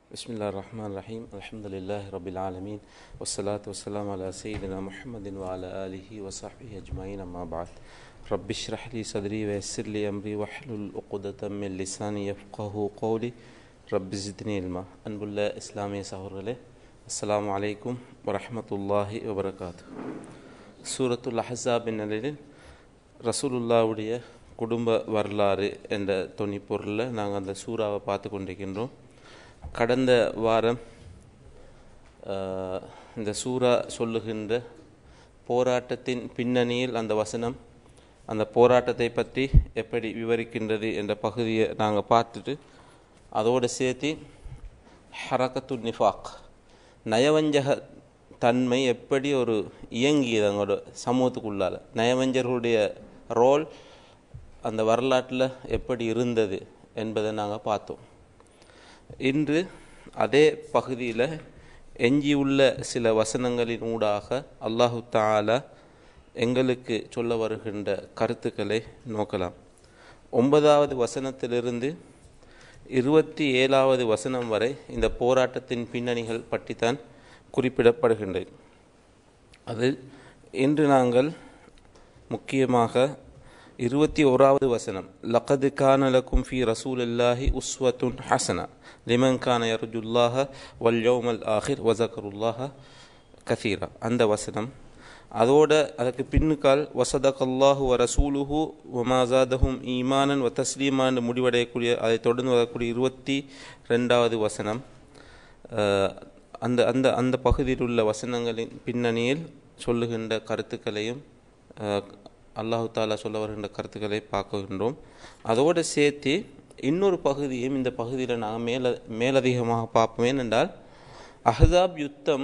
بسم الله الرحمن الرحيم الحمد لله رب العالمين والصلاة والسلام على سيدنا محمد وعلى آله وصحبه أجمعين أما بعد رب اشرح لي صدري ويسر لي أمري واحلل عقدة من لساني يفقهوا قولي رب زدني علما أنب الله إسلامي سهرله السلام عليكم ورحمة الله وبركاته سورة الأحزاب நிலையில் ரசூலுல்லாஹ்வுடைய குடும்ப வரலாறு என்ற தொனிப்பொருளில் நாங்கள் அந்த சூறாவை பார்த்து கொண்டிருக்கின்றோம். கடந்த வாரம் இந்த சூரா சொல்லுகின்ற போராட்டத்தின் பின்னணியில் அந்த வசனம் அந்த போராட்டத்தை பற்றி எப்படி விவரிக்கின்றது என்ற பகுதியை நாங்கள் பார்த்துட்டு அதோடு சேர்த்து ஹரக்கத்து நிஃபாக் நயவஞ்சக தன்மை எப்படி ஒரு இயங்கியது அங்கோட சமூகத்துக்குள்ளால் நயவஞ்சர்களுடைய ரோல் அந்த வரலாற்றில் எப்படி இருந்தது என்பதை நாங்கள் பார்த்தோம். இன்று அதே பகுதியில் எஞ்சியுள்ள சில வசனங்களின் ஊடாக அல்லாஹு தஆலா எங்களுக்கு சொல்ல வருகின்ற கருத்துக்களை நோக்கலாம். 9வது வசனத்திலிருந்து 27வது வசனம் வரை இந்த போராட்டத்தின் பின்னணிகள் பற்றித்தான் குறிப்பிடப்படுகின்றது. அதில் இன்று நாங்கள் முக்கியமாக 21வது வசனம் லகத் கான லக்கும் ஃபீ ரசூலில்லாஹி உஸ்வத்துன் ஹஸனா லிமன் கான யர்ஜுல்லாஹ வல் யௌமல் ஆஹிர் வ ஸக்கருல்லாஹ கஸீரா அந்த வசனம், அதோட அதற்கு பின்னுக்கால் வஸதகல்லாஹு வ ரசூலுஹு வ மா ஸாதஹும் ஈமானன் வ தஸ்லீமான் முடிவடையக்கூடிய அதை தொடர்ந்து வரக்கூடிய 22வது வசனம், அந்த அந்த அந்த பகுதியில் உள்ள வசனங்களின் பின்னணியில் சொல்லுகின்ற கருத்துக்களையும் அல்லாஹு தாலா சொல்ல வருகின்ற கருத்துக்களை பார்க்கின்றோம். அதோடு சேர்த்து இன்னொரு பகுதியும் இந்த பகுதியில் நாங்கள் மேலதிகமாக பார்ப்போம். ஏனென்றால் அஹ்ஸாப் யுத்தம்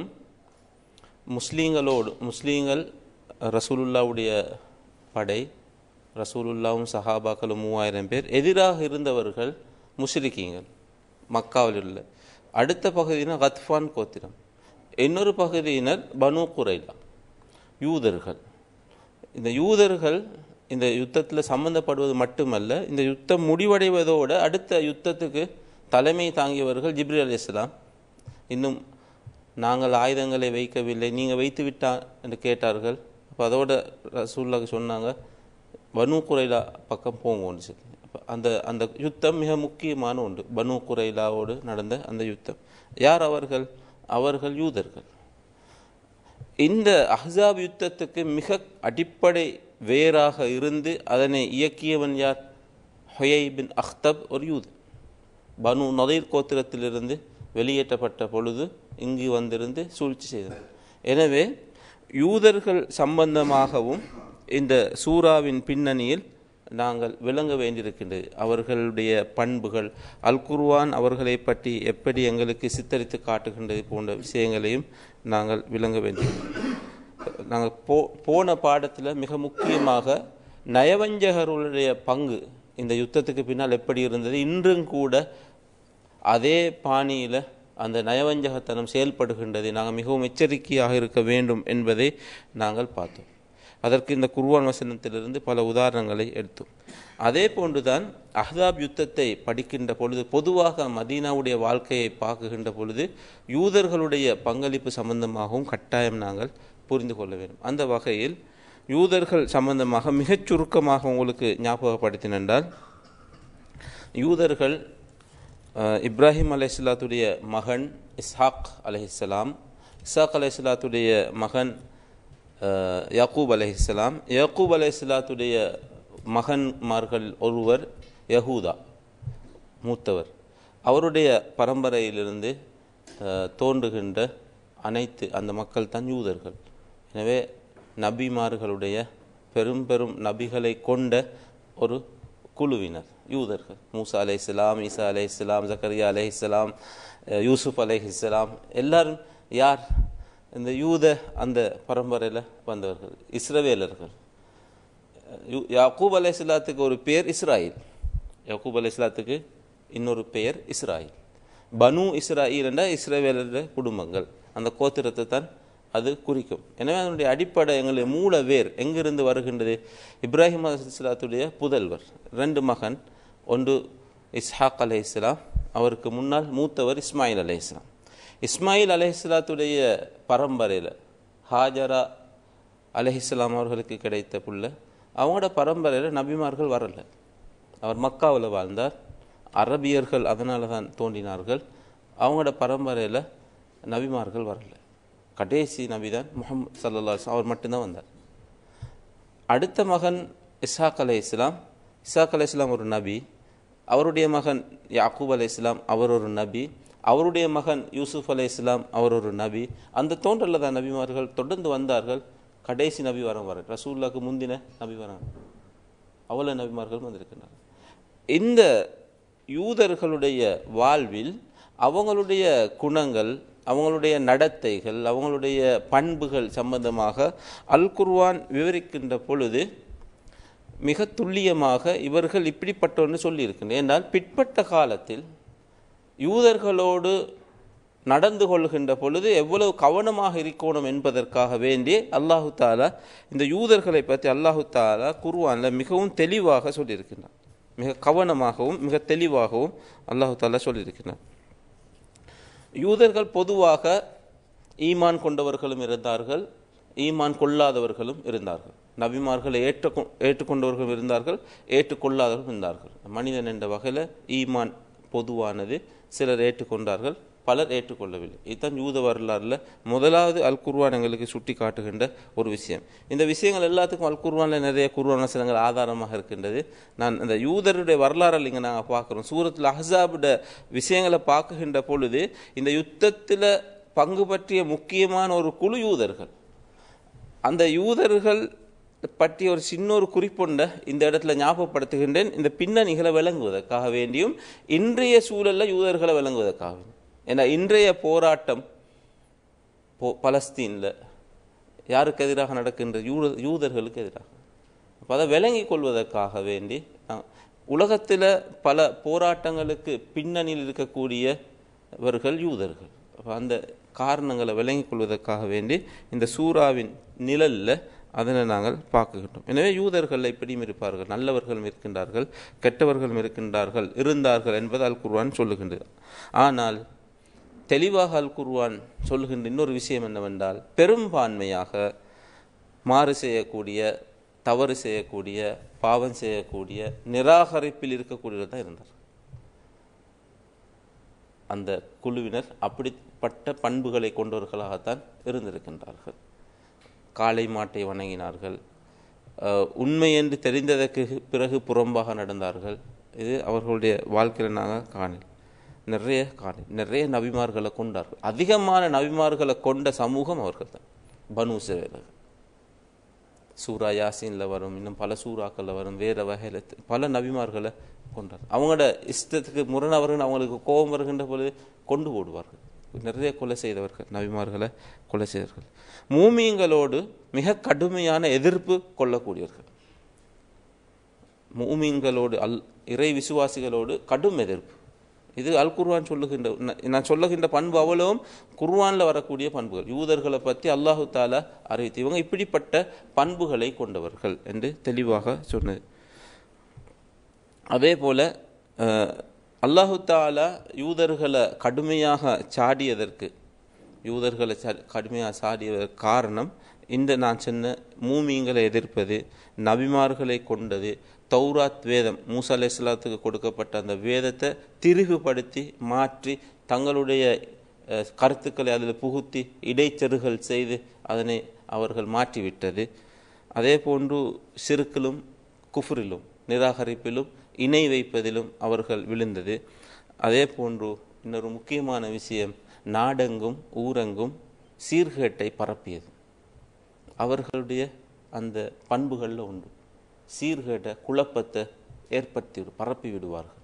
முஸ்லீம்கள் ரசூலுல்லாவுடைய படை, ரசூலுல்லாவும் சஹாபாக்களும் 3000 பேர், எதிராக இருந்தவர்கள் முஷ்ரிக்கீங்கள் மக்காவில் உள்ள. அடுத்த பகுதியினர் கத்ஃபான் கோத்திரம், இன்னொரு பகுதியினர் பனு குரைலா யூதர்கள். இந்த யூதர்கள் இந்த யுத்தத்தில் சம்பந்தப்படுவது மட்டுமல்ல, இந்த யுத்தம் முடிவடைவதோடு அடுத்த யுத்தத்துக்கு தலைமை தாங்கியவர்கள் ஜிப்ரீல் அலைஹிஸ்ஸலாம். இன்னும் நாங்கள் ஆயுதங்களை வைக்கவில்லை, நீங்கள் வைத்து விட்டா என்று கேட்டார்கள். அப்போ அதோட ரசூலுல்லாஹ் சொன்னாங்க பனு குரைலா பக்கம் போங்கன்னு சொல்லி. அந்த அந்த யுத்தம் மிக முக்கியமான ஒன்று. பனு குரைலாவோடு நடந்த அந்த யுத்தம். யார் அவர்கள்? அவர்கள் யூதர்கள். இந்த அஹ்ஸாப் யுத்தத்துக்கு மிக அடிப்படை வேராக இருந்து அதனை இயக்கியவன் யார்? ஹுயை பின் அக்தப், ஒரு யூதர். பனு நதீர் கோத்திரத்திலிருந்து வெளியேற்றப்பட்ட பொழுது இங்கு வந்திருந்து சூழ்ச்சி செய்தார். எனவே யூதர்கள் சம்பந்தமாகவும் இந்த சூறாவின் பின்னணியில் நாங்கள் விளங்க வேண்டியிருக்கின்றது. அவர்களுடைய பண்புகள், அல் குர்ஆன் அவர்களை பற்றி எப்படி எங்களுக்கு சித்தரித்து காட்டுகின்றது போன்ற விஷயங்களையும் நாங்கள் விளங்க வேண்டியிருக்கிறோம். நாங்கள் போன பாடத்தில் மிக முக்கியமாக நயவஞ்சகர்களுடைய பங்கு இந்த யுத்தத்துக்கு பின்னால் எப்படி இருந்தது, இன்றும் கூட அதே பாணியில் அந்த நயவஞ்சகத்தனம் செயல்படுகின்றது, நாங்கள் மிகவும் எச்சரிக்கையாக இருக்க வேண்டும் என்பதை நாங்கள் பார்த்தோம். அதற்கு இந்த குர்ஆன் வசனத்திலிருந்து பல உதாரணங்களை எடுத்தோம். அதே போன்றுதான் அஹ்ஸாப் யுத்தத்தை படிக்கின்ற பொழுது, பொதுவாக மதீனாவுடைய வாழ்க்கையை பார்க்குகின்ற பொழுது யூதர்களுடைய பங்களிப்பு சம்பந்தமாகவும் கட்டாயம் நாங்கள் புரிந்து கொள்ள வேண்டும். அந்த வகையில் யூதர்கள் சம்பந்தமாக மிகச் சுருக்கமாக உங்களுக்கு ஞாபகப்படுத்தினால், யூதர்கள் இப்ராஹிம் அலைஹிஸ்ஸலாத்துடைய மகன் இஸ்ஹாக் அலைஹிஸ்ஸலாம், இஸ்ஹாக் அலைஹிஸ்ஸலாத்துடைய மகன் யாக்கூப் அலைஹிஸ்ஸலாம், யாக்கூப் அலைஹிஸ்ஸலாத்துடைய மகன்மார்கள் ஒருவர் யஹூதா மூத்தவர். அவருடைய பரம்பரையிலிருந்து தோன்றுகின்ற அனைத்து அந்த மக்கள் தான் யூதர்கள். எனவே நபிமார்களுடைய பெரும் பெரும் நபிகளை கொண்ட ஒரு குழுவினர் யூதர்கள். மூசா அலைஹிஸ்ஸலாம், ஈசா அலைஹிஸ்ஸலாம், ஜக்கரியா அலைஹிஸ்ஸலாம், யூசுப் அலைஹிஸ்ஸலாம், எல்லாரும் யார்? இந்த யூத அந்த பரம்பரையில் வந்தவர்கள், இஸ்ரவேலர்கள். யாக்கூப் அலைஹிஸ்ஸலாத்துக்கு ஒரு பேர் இஸ்ராயில், யாக்கூப் அலைஹிஸ்ஸலாத்துக்கு இன்னொரு பெயர் இஸ்ராயில். பனு இஸ்ராயில் என்ற இஸ்ரவேலர் குடும்பங்கள், அந்த கோத்திரத்தை தான் அது குறிக்கும். எனவே அதனுடைய அடிப்படை எங்களுடைய மூல வேர் எங்கிருந்து வருகின்றது? இப்ராஹிம் அலைஹிஸ்ஸலாத்துடைய புதல்வர் 2 மகன், ஒன்று இஸ்ஹாக் அலைஹிஸ்ஸலாம், அவருக்கு முன்னால் மூத்தவர் இஸ்மாயில் அலைஹிஸ்ஸலாம். இஸ்மாயில் அலைஹிஸ்ஸலாத்துடைய பரம்பரையில் ஹாஜரா அலைஹிஸ்ஸலாம் அவர்களுக்கு கிடைத்த புள்ள. அவங்களோட பரம்பரையில் நபிமார்கள் வரல. அவர் மக்காவில் வாழ்ந்தார். அரபியர்கள் அதனால தான் தோன்றினார்கள். அவங்களோட பரம்பரையில் நபிமார்கள் வரல. கடைசி நபிதான் முஹம்மது ஸல்லல்லாஹு அலைஹி வஸல்லம், அவர் மட்டும்தான் வந்தார். அடுத்த மகன் இஸ்ஹாக் அலைஹிஸ்ஸலாம். இஸ்ஹாக் அலைஹிஸ்ஸலாம் ஒரு நபி. அவருடைய மகன் யாக்கூப் அலைஹிஸ்ஸலாம், அவர் ஒரு நபி. அவருடைய மகன் யூசுப் அலைஹிஸ்ஸலாம், அவர் ஒரு நபி. அந்த தோன்றல தான் நபிமார்கள் தொடர்ந்து வந்தார்கள். கடைசி நபி வர ரசூலுல்லாஹ்க்கு முந்தின நபி வராங்க. அவ்வளவு நபிமார்கள் வந்திருக்கிறார்கள். இந்த யூதர்களுடைய வாழ்வில் அவங்களுடைய குணங்கள், அவங்களுடைய நடத்தைகள், அவங்களுடைய பண்புகள் சம்பந்தமாக அல் குர்ஆன் விவரிக்கின்ற பொழுது மிக துல்லியமாக இவர்கள் இப்படிப்பட்டோன்னு சொல்லியிருக்கின்றனர். ஏனால் பிற்பட்ட காலத்தில் யூதர்களோடு நடந்து கொள்கின்ற பொழுது எவ்வளவு கவனமாக இருக்கணும் என்பதற்காக வேண்டி அல்லாஹு தாலா இந்த யூதர்களை பற்றி அல்லாஹு தாலா குர்ஆனில் மிகவும் தெளிவாக சொல்லியிருக்கின்றார். மிக கவனமாகவும் மிக தெளிவாகவும் அல்லாஹு தாலா சொல்லியிருக்கிறார். யூதர்கள் பொதுவாக ஈமான் கொண்டவர்களும் இருந்தார்கள், ஈமான் கொள்ளாதவர்களும் இருந்தார்கள். நபிமார்களை ஏற்றுக்கொண்டவர்களும் இருந்தார்கள், ஏற்றுக்கொள்ளாதவர்களும் இருந்தார்கள். மனிதன் என்ற வகையில் ஈமான் பொதுவானது. சிலர் ஏற்றுக்கொண்டார்கள், பலர் ஏற்றுக்கொள்ளவில்லை. இதுதான் யூத வரலாறுல முதலாவது அல் குர்ஆன் எங்களுக்கு சுட்டி காட்டுகின்ற ஒரு விஷயம். இந்த விஷயங்கள் எல்லாத்துக்கும் அல் குர்ஆனில் நிறைய குர்ஆன் வசனங்கள் ஆதாரமாக இருக்கின்றது. நான் இந்த யூதருடைய வரலாறில் இங்கே நாங்கள் பார்க்குறோம். சூரத்துல் அஹ்ஸாபுடைய விஷயங்களை பார்க்குகின்ற பொழுது இந்த யுத்தத்தில் பங்கு பற்றிய முக்கியமான ஒரு குழு யூதர்கள். அந்த யூதர்கள் பற்றி ஒரு சின்ன ஒரு குறிப்பொண்ட இந்த இடத்துல ஞாபகப்படுத்துகின்றேன். இந்த பின்னணிகளை விளங்குவதற்காக வேண்டியும் இன்றைய சூழலில் யூதர்களை விளங்குவதற்காக. ஏன்னா இன்றைய போராட்டம் பலஸ்தீனில் யாருக்கு எதிராக நடக்கின்ற யூதர்களுக்கு எதிராக. அப்போ அதை விளங்கி கொள்வதற்காக வேண்டி உலகத்தில் பல போராட்டங்களுக்கு பின்னணியில் இருக்கக்கூடியவர்கள் யூதர்கள். அப்போ அந்த காரணங்களை விளங்கி கொள்வதற்காக வேண்டி இந்த சூறாவின் நிழலில் அதனை நாங்கள் பார்க்குகின்றோம். எனவே யூதர்கள் இப்படியும் இருப்பார்கள், நல்லவர்களும் இருக்கின்றார்கள், கெட்டவர்களும் இருந்தார்கள் என்பது அல் குர்ஆன் சொல்லுகின்றது. ஆனால் தெளிவாக அல் குர்ஆன் சொல்லுகின்ற இன்னொரு விஷயம் என்னவென்றால், பெரும்பான்மையாக மாறு செய்யக்கூடிய, தவறு செய்யக்கூடிய, பாவம் செய்யக்கூடிய, நிராகரிப்பில் இருக்கக்கூடியவர் தான் இருந்தார். அந்த குழுவினர் அப்படிப்பட்ட பண்புகளை கொண்டவர்களாகத்தான் இருந்திருக்கின்றார்கள். காளை மாட்டை வணங்கினார்கள், உண்மை என்று தெரிந்ததற்கு பிறகு புறம்பாக நடந்தார்கள். இது அவர்களுடைய வாழ்க்கையில் நாங்கள் நிறைய நபிமார்களை கொண்டார்கள். அதிகமான நபிமார்களை கொண்ட சமூகம் அவர்கள் தான் பனு இஸ்ரவேலர்கள். சூரா யாசீனில் வரும், இன்னும் பல சூறாக்களில் வரும், வேறு வகையில் பல நபிமார்களை கொண்டார். அவங்களோட இஷ்டத்துக்கு முரணவர்கள் அவங்களுக்கு கோபம் வருகின்ற பொழுது கொண்டு போடுவார்கள். நிறைய கொலை செய்தவர்கள், நபிமார்களை கொலை செய்தவர்கள். மூமீன்களோடு மிக கடுமையான எதிர்ப்பு கொள்ளக்கூடியவர்கள். மூமீன்களோடு இறை விசுவாசிகளோடு கடும் எதிர்ப்பு. இது அல் குர்ஆன் சொல்லுகின்ற, நான் சொல்லுகின்ற பண்பு அவ்வளவும் குர்ஆனில் வரக்கூடிய பண்புகள். யூதர்களை பற்றி அல்லாஹு தாலா அறிவித்து இவங்க இப்படிப்பட்ட பண்புகளை கொண்டவர்கள் என்று தெளிவாக சொன்னது. அதே போல அல்லாஹு தாலா யூதர்களை கடுமையாக சாடியதற்கு காரணம் இந்த நான் சொன்ன மூமீன்களை எதிர்ப்பது, நபிமார்களை கொண்டது, தௌராத் வேதம் மூசா அலைஹிஸ்ஸலாத்துக்கு கொடுக்கப்பட்ட அந்த வேதத்தை திரிவுபடுத்தி மாற்றி தங்களுடைய கருத்துக்களை அதில் புகுத்தி இடைச்செருகல் செய்து அதனை அவர்கள் மாற்றிவிட்டது. அதே போன்று ஷிர்கிலும் குஃப்ரிலும் நிராகரிப்பிலும் இணை வைப்பதிலும் அவர்கள் விழுந்தது. அதே போன்று இன்னொரு முக்கியமான விஷயம், நாடெங்கும் ஊரெங்கும் சீர்கேட்டை பரப்பியது. அவர்களுடைய அந்த பண்புகளில் உண்டு. சீர்கேட்ட குழப்பத்தை பரப்பி விடுவார்கள்.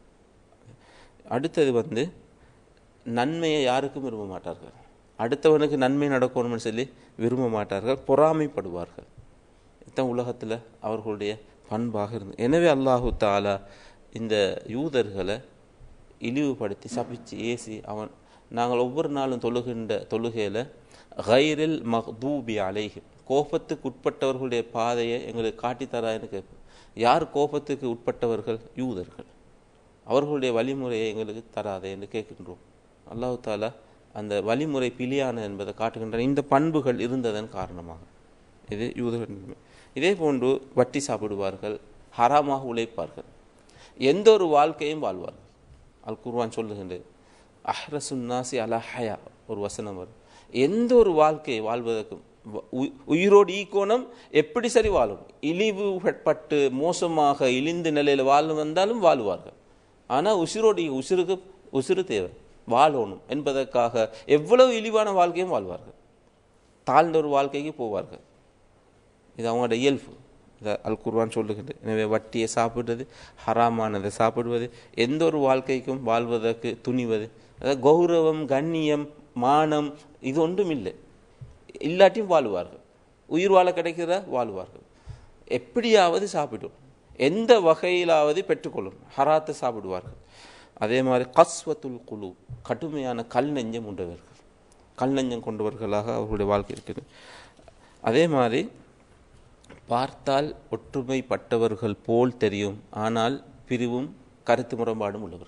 அடுத்தது நன்மையை யாருக்கும் விரும்ப மாட்டார்கள். அடுத்தவனுக்கு நன்மை நடக்கணும்னு சொல்லி விரும்ப மாட்டார்கள், பொறாமைப்படுவார்கள். இதுதான் உலகத்தில் அவர்களுடைய பண்பாக இருந்தது. எனவே அல்லாஹு தாலா இந்த யூதர்களை இழிவுபடுத்தி சபிச்சு ஏசி நாங்கள் ஒவ்வொரு நாளும் தொழுகின்ற தொழுகையில் கைரில் மக்தூபி அலைஹிம், கோபத்துக்கு உட்பட்டவர்களுடைய பாதையை எங்களுக்கு காட்டித்தரான்னு கேட்போம். யார் கோபத்துக்கு உட்பட்டவர்கள்? யூதர்கள். அவர்களுடைய வழிமுறையை எங்களுக்கு தராதே என்று கேட்கின்றோம். அல்லாஹ் தாலா அந்த வழிமுறை பிலியான என்பதை காட்டுகின்ற இந்த பண்புகள் இருந்ததன் காரணமாக இது யூதர்கள். இதே போன்று வட்டி சாப்பிடுவார்கள், ஹராமாக உழைப்பார்கள், எந்த ஒரு வாழ்க்கையும் வாழ்வார்கள். அல் குர்ஆன் சொல்லுகின்றது, அஹ்ரசுன்னாசி அலா ஹயா ஒரு வசனம் வரும். எந்த ஒரு வாழ்க்கையை வாழ்வதற்கும் உயிரோடு ஈக்கோணம் எப்படி சரி வாழும், இழிவு பட்டு மோசமாக இழிந்த நிலையில் வாழ் வந்தாலும் வாழ்வார்கள். ஆனால் உசிருக்கு தேவை, வாழணும் என்பதற்காக எவ்வளவு இழிவான வாழ்க்கையும் வாழ்வார்கள், தாழ்ந்த ஒரு வாழ்க்கைக்கு போவார்கள். இது அவங்களோட இயல்பு. இதை அல் குர்ஆன் சொல்லுகின்றது. எனவே வட்டியை சாப்பிடுவது, ஹராமானதை சாப்பிடுவது, எந்த ஒரு வாழ்க்கைக்கும் வாழ்வதற்கு துணிவது, அதாவது கௌரவம், கண்ணியம், மானம் இது ஒன்றும் இல்லை. இல்லாட்டியும் வாழ்வார்கள், உயிர் வாழ கிடைக்கிறதா வாழ்வார்கள். எப்படியாவது சாப்பிடும், எந்த வகையிலாவது பெற்றுக்கொள்ளும், ஹராத்தை சாப்பிடுவார்கள். அதே மாதிரி கஸ்வத்துல் குலு, கடுமையான கல் நெஞ்சம் உண்டவர்கள், கல் நெஞ்சம் கொண்டவர்களாக அவர்களுடைய வாழ்க்கை இருக்குது. அதே மாதிரி பார்த்தால் ஒற்றுமைப்பட்டவர்கள் போல் தெரியும், ஆனால் பிரிவும் கருத்து முரண்பாடும் உள்ளவர்கள்.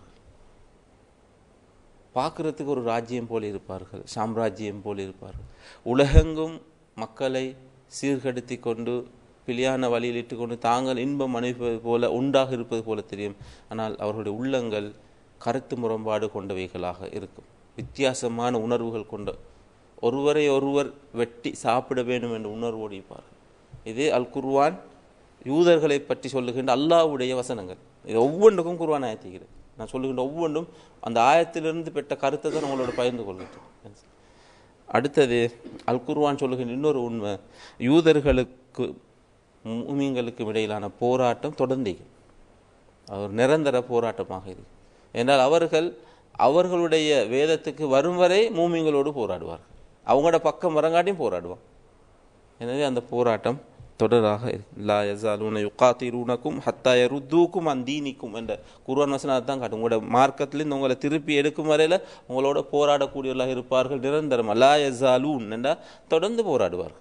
பார்க்குறதுக்கு ஒரு ராஜ்யம் போல் இருப்பார்கள், சாம்ராஜ்யம் போல் இருப்பார்கள். உலகெங்கும் மக்களை சீர்கெடுத்தி கொண்டு பிழையான வழியில் இட்டு கொண்டு தாங்கள் இன்பம் அனுபவிப்பது போல உண்டாக இருப்பது போல தெரியும். ஆனால் அவர்களுடைய உள்ளங்கள் கருத்து முரண்பாடு கொண்டவைகளாக இருக்கும். வித்தியாசமான உணர்வுகள் கொண்ட, ஒருவரை ஒருவர் வெட்டி சாப்பிட வேண்டும் என்ற உணர்வோடு இருப்பார்கள். இது அல் குர்ஆன் யூதர்களை பற்றி சொல்லுகின்ற அல்லாஹ்வுடைய வசனங்கள். இது ஒவ்வொன்றுக்கும் குர்ஆன் ஆயத்திக்கிறது. நான் சொல்லுகின்ற ஒவ்வொன்றும் அந்த ஆயத்திலிருந்து பெற்ற கருத்தை தான் உங்களோட பகிர்ந்து கொள்கின்றேன். அடுத்தது அல் குர்ஆன் சொல்லுகின்ற இன்னொரு உண்மை, யூதர்களுக்கு முஃமின்களுக்கும் இடையிலான போராட்டம் தொடர்ந்து ஒரு நிரந்தர போராட்டமாக இருக்கு. என்றால் அவர்களுடைய வேதத்துக்கு வரும் வரை முஃமின்களோடு போராடுவார்கள், அவங்களோட பக்கம் வரங்காட்டியும் போராடுவாங்க. எனவே அந்த போராட்டம் தொடராக லா யஸாலூன யுகாத்திலூனக்கும் ஹத்தா யருத்தூக்கும் அன் தீனிக்கும் என்ற குர்ஆன் வசனம் தான் காட்டும். உங்களோட மார்க்கத்திலிருந்து உங்களை திருப்பி எடுக்கும் வரையில் உங்களோட போராடக்கூடியவர்களாக இருப்பார்கள் நிரந்தரம். லா யஸாலூன் என்றால் தொடர்ந்து போராடுவார்கள்.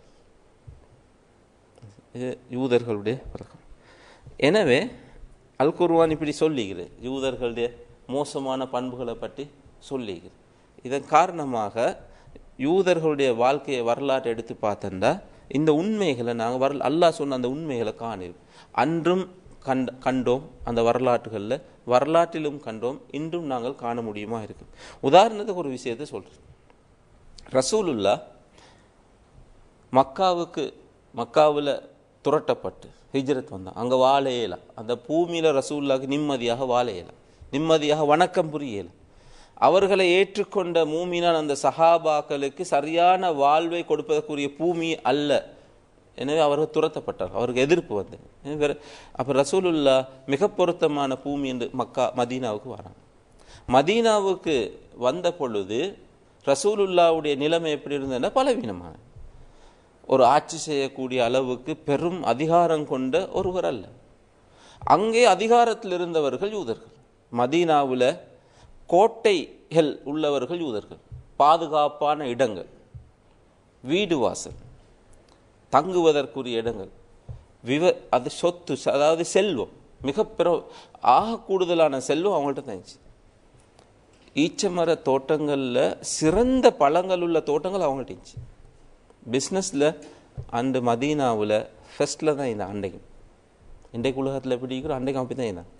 இது யூதர்களுடைய பழக்கம். எனவே அல் குர்ஆன் இப்படி சொல்லுகிறது, யூதர்களுடைய மோசமான பண்புகளை பற்றி சொல்லுகிறது. இதன் காரணமாக யூதர்களுடைய வாழ்க்கையை வரலாற்றை எடுத்து பார்த்தா இந்த உண்மைகளை நாங்கள் அல்லாஹ் சொன்ன அந்த உண்மைகளை காணிரும். அன்றும் கண்டோம், அந்த வரலாற்றிலும் கண்டோம், இன்றும் நாங்கள் காண முடியுமா இருக்கு. உதாரணத்துக்கு ஒரு விஷயத்தை சொல்கிறேன். ரசூலுல்லாஹ் மக்காவில் துரட்டப்பட்டு ஹிஜ்ரத் வந்தான். அங்கே வாழ இயலாம், அந்த பூமியில் ரசூலுல்லாஹ்க்கு நிம்மதியாக வாழ இயலாம், நிம்மதியாக வணக்கம் புரிய இயலாம். அவர்களை ஏற்றுக்கொண்ட மூமினான் அந்த சஹாபாக்களுக்கு சரியான வாழ்வை கொடுப்பதற்குரிய பூமி அல்ல. எனவே அவர்கள் துரத்தப்பட்டார்கள், அவருக்கு எதிர்ப்பு வந்தது. அப்போ ரசூலுல்லாஹ் மிக பொருத்தமான பூமி என்று மதீனாவுக்கு வராங்க. மதீனாவுக்கு வந்த பொழுது ரசூலுல்லாவுடைய நிலைமை எப்படி இருந்ததுன்னா பலவீனமான, ஒரு ஆட்சி செய்யக்கூடிய அளவுக்கு பெரும் அதிகாரம் கொண்ட ஒருவர் அல்ல. அங்கே அதிகாரத்தில் இருந்தவர்கள் யூதர்கள். மதீனாவில் கோட்டைகள் உள்ளவர்கள் யூதர்கள், பாதுகாப்பான இடங்கள், வீடு வாசல், தங்குவதற்குரிய இடங்கள், அது சொத்து, அதாவது செல்வம், மிக ஆக கூடுதலான செல்வம் அவங்கள்ட்ட தந்துச்சு. ஈச்சமர தோட்டங்களில் சிறந்த பழங்கள் உள்ள தோட்டங்கள் அவங்கள்ட்ட இருந்துச்சு. பிஸ்னஸில் அண்டு மதீனாவில் ஃபர்ஸ்டில் தான் இருந்தான். இன்றைக்கு உலகத்தில் எப்படி இருக்கிறோம், அன்றைக்கு அப்படி தான் இருந்தான்.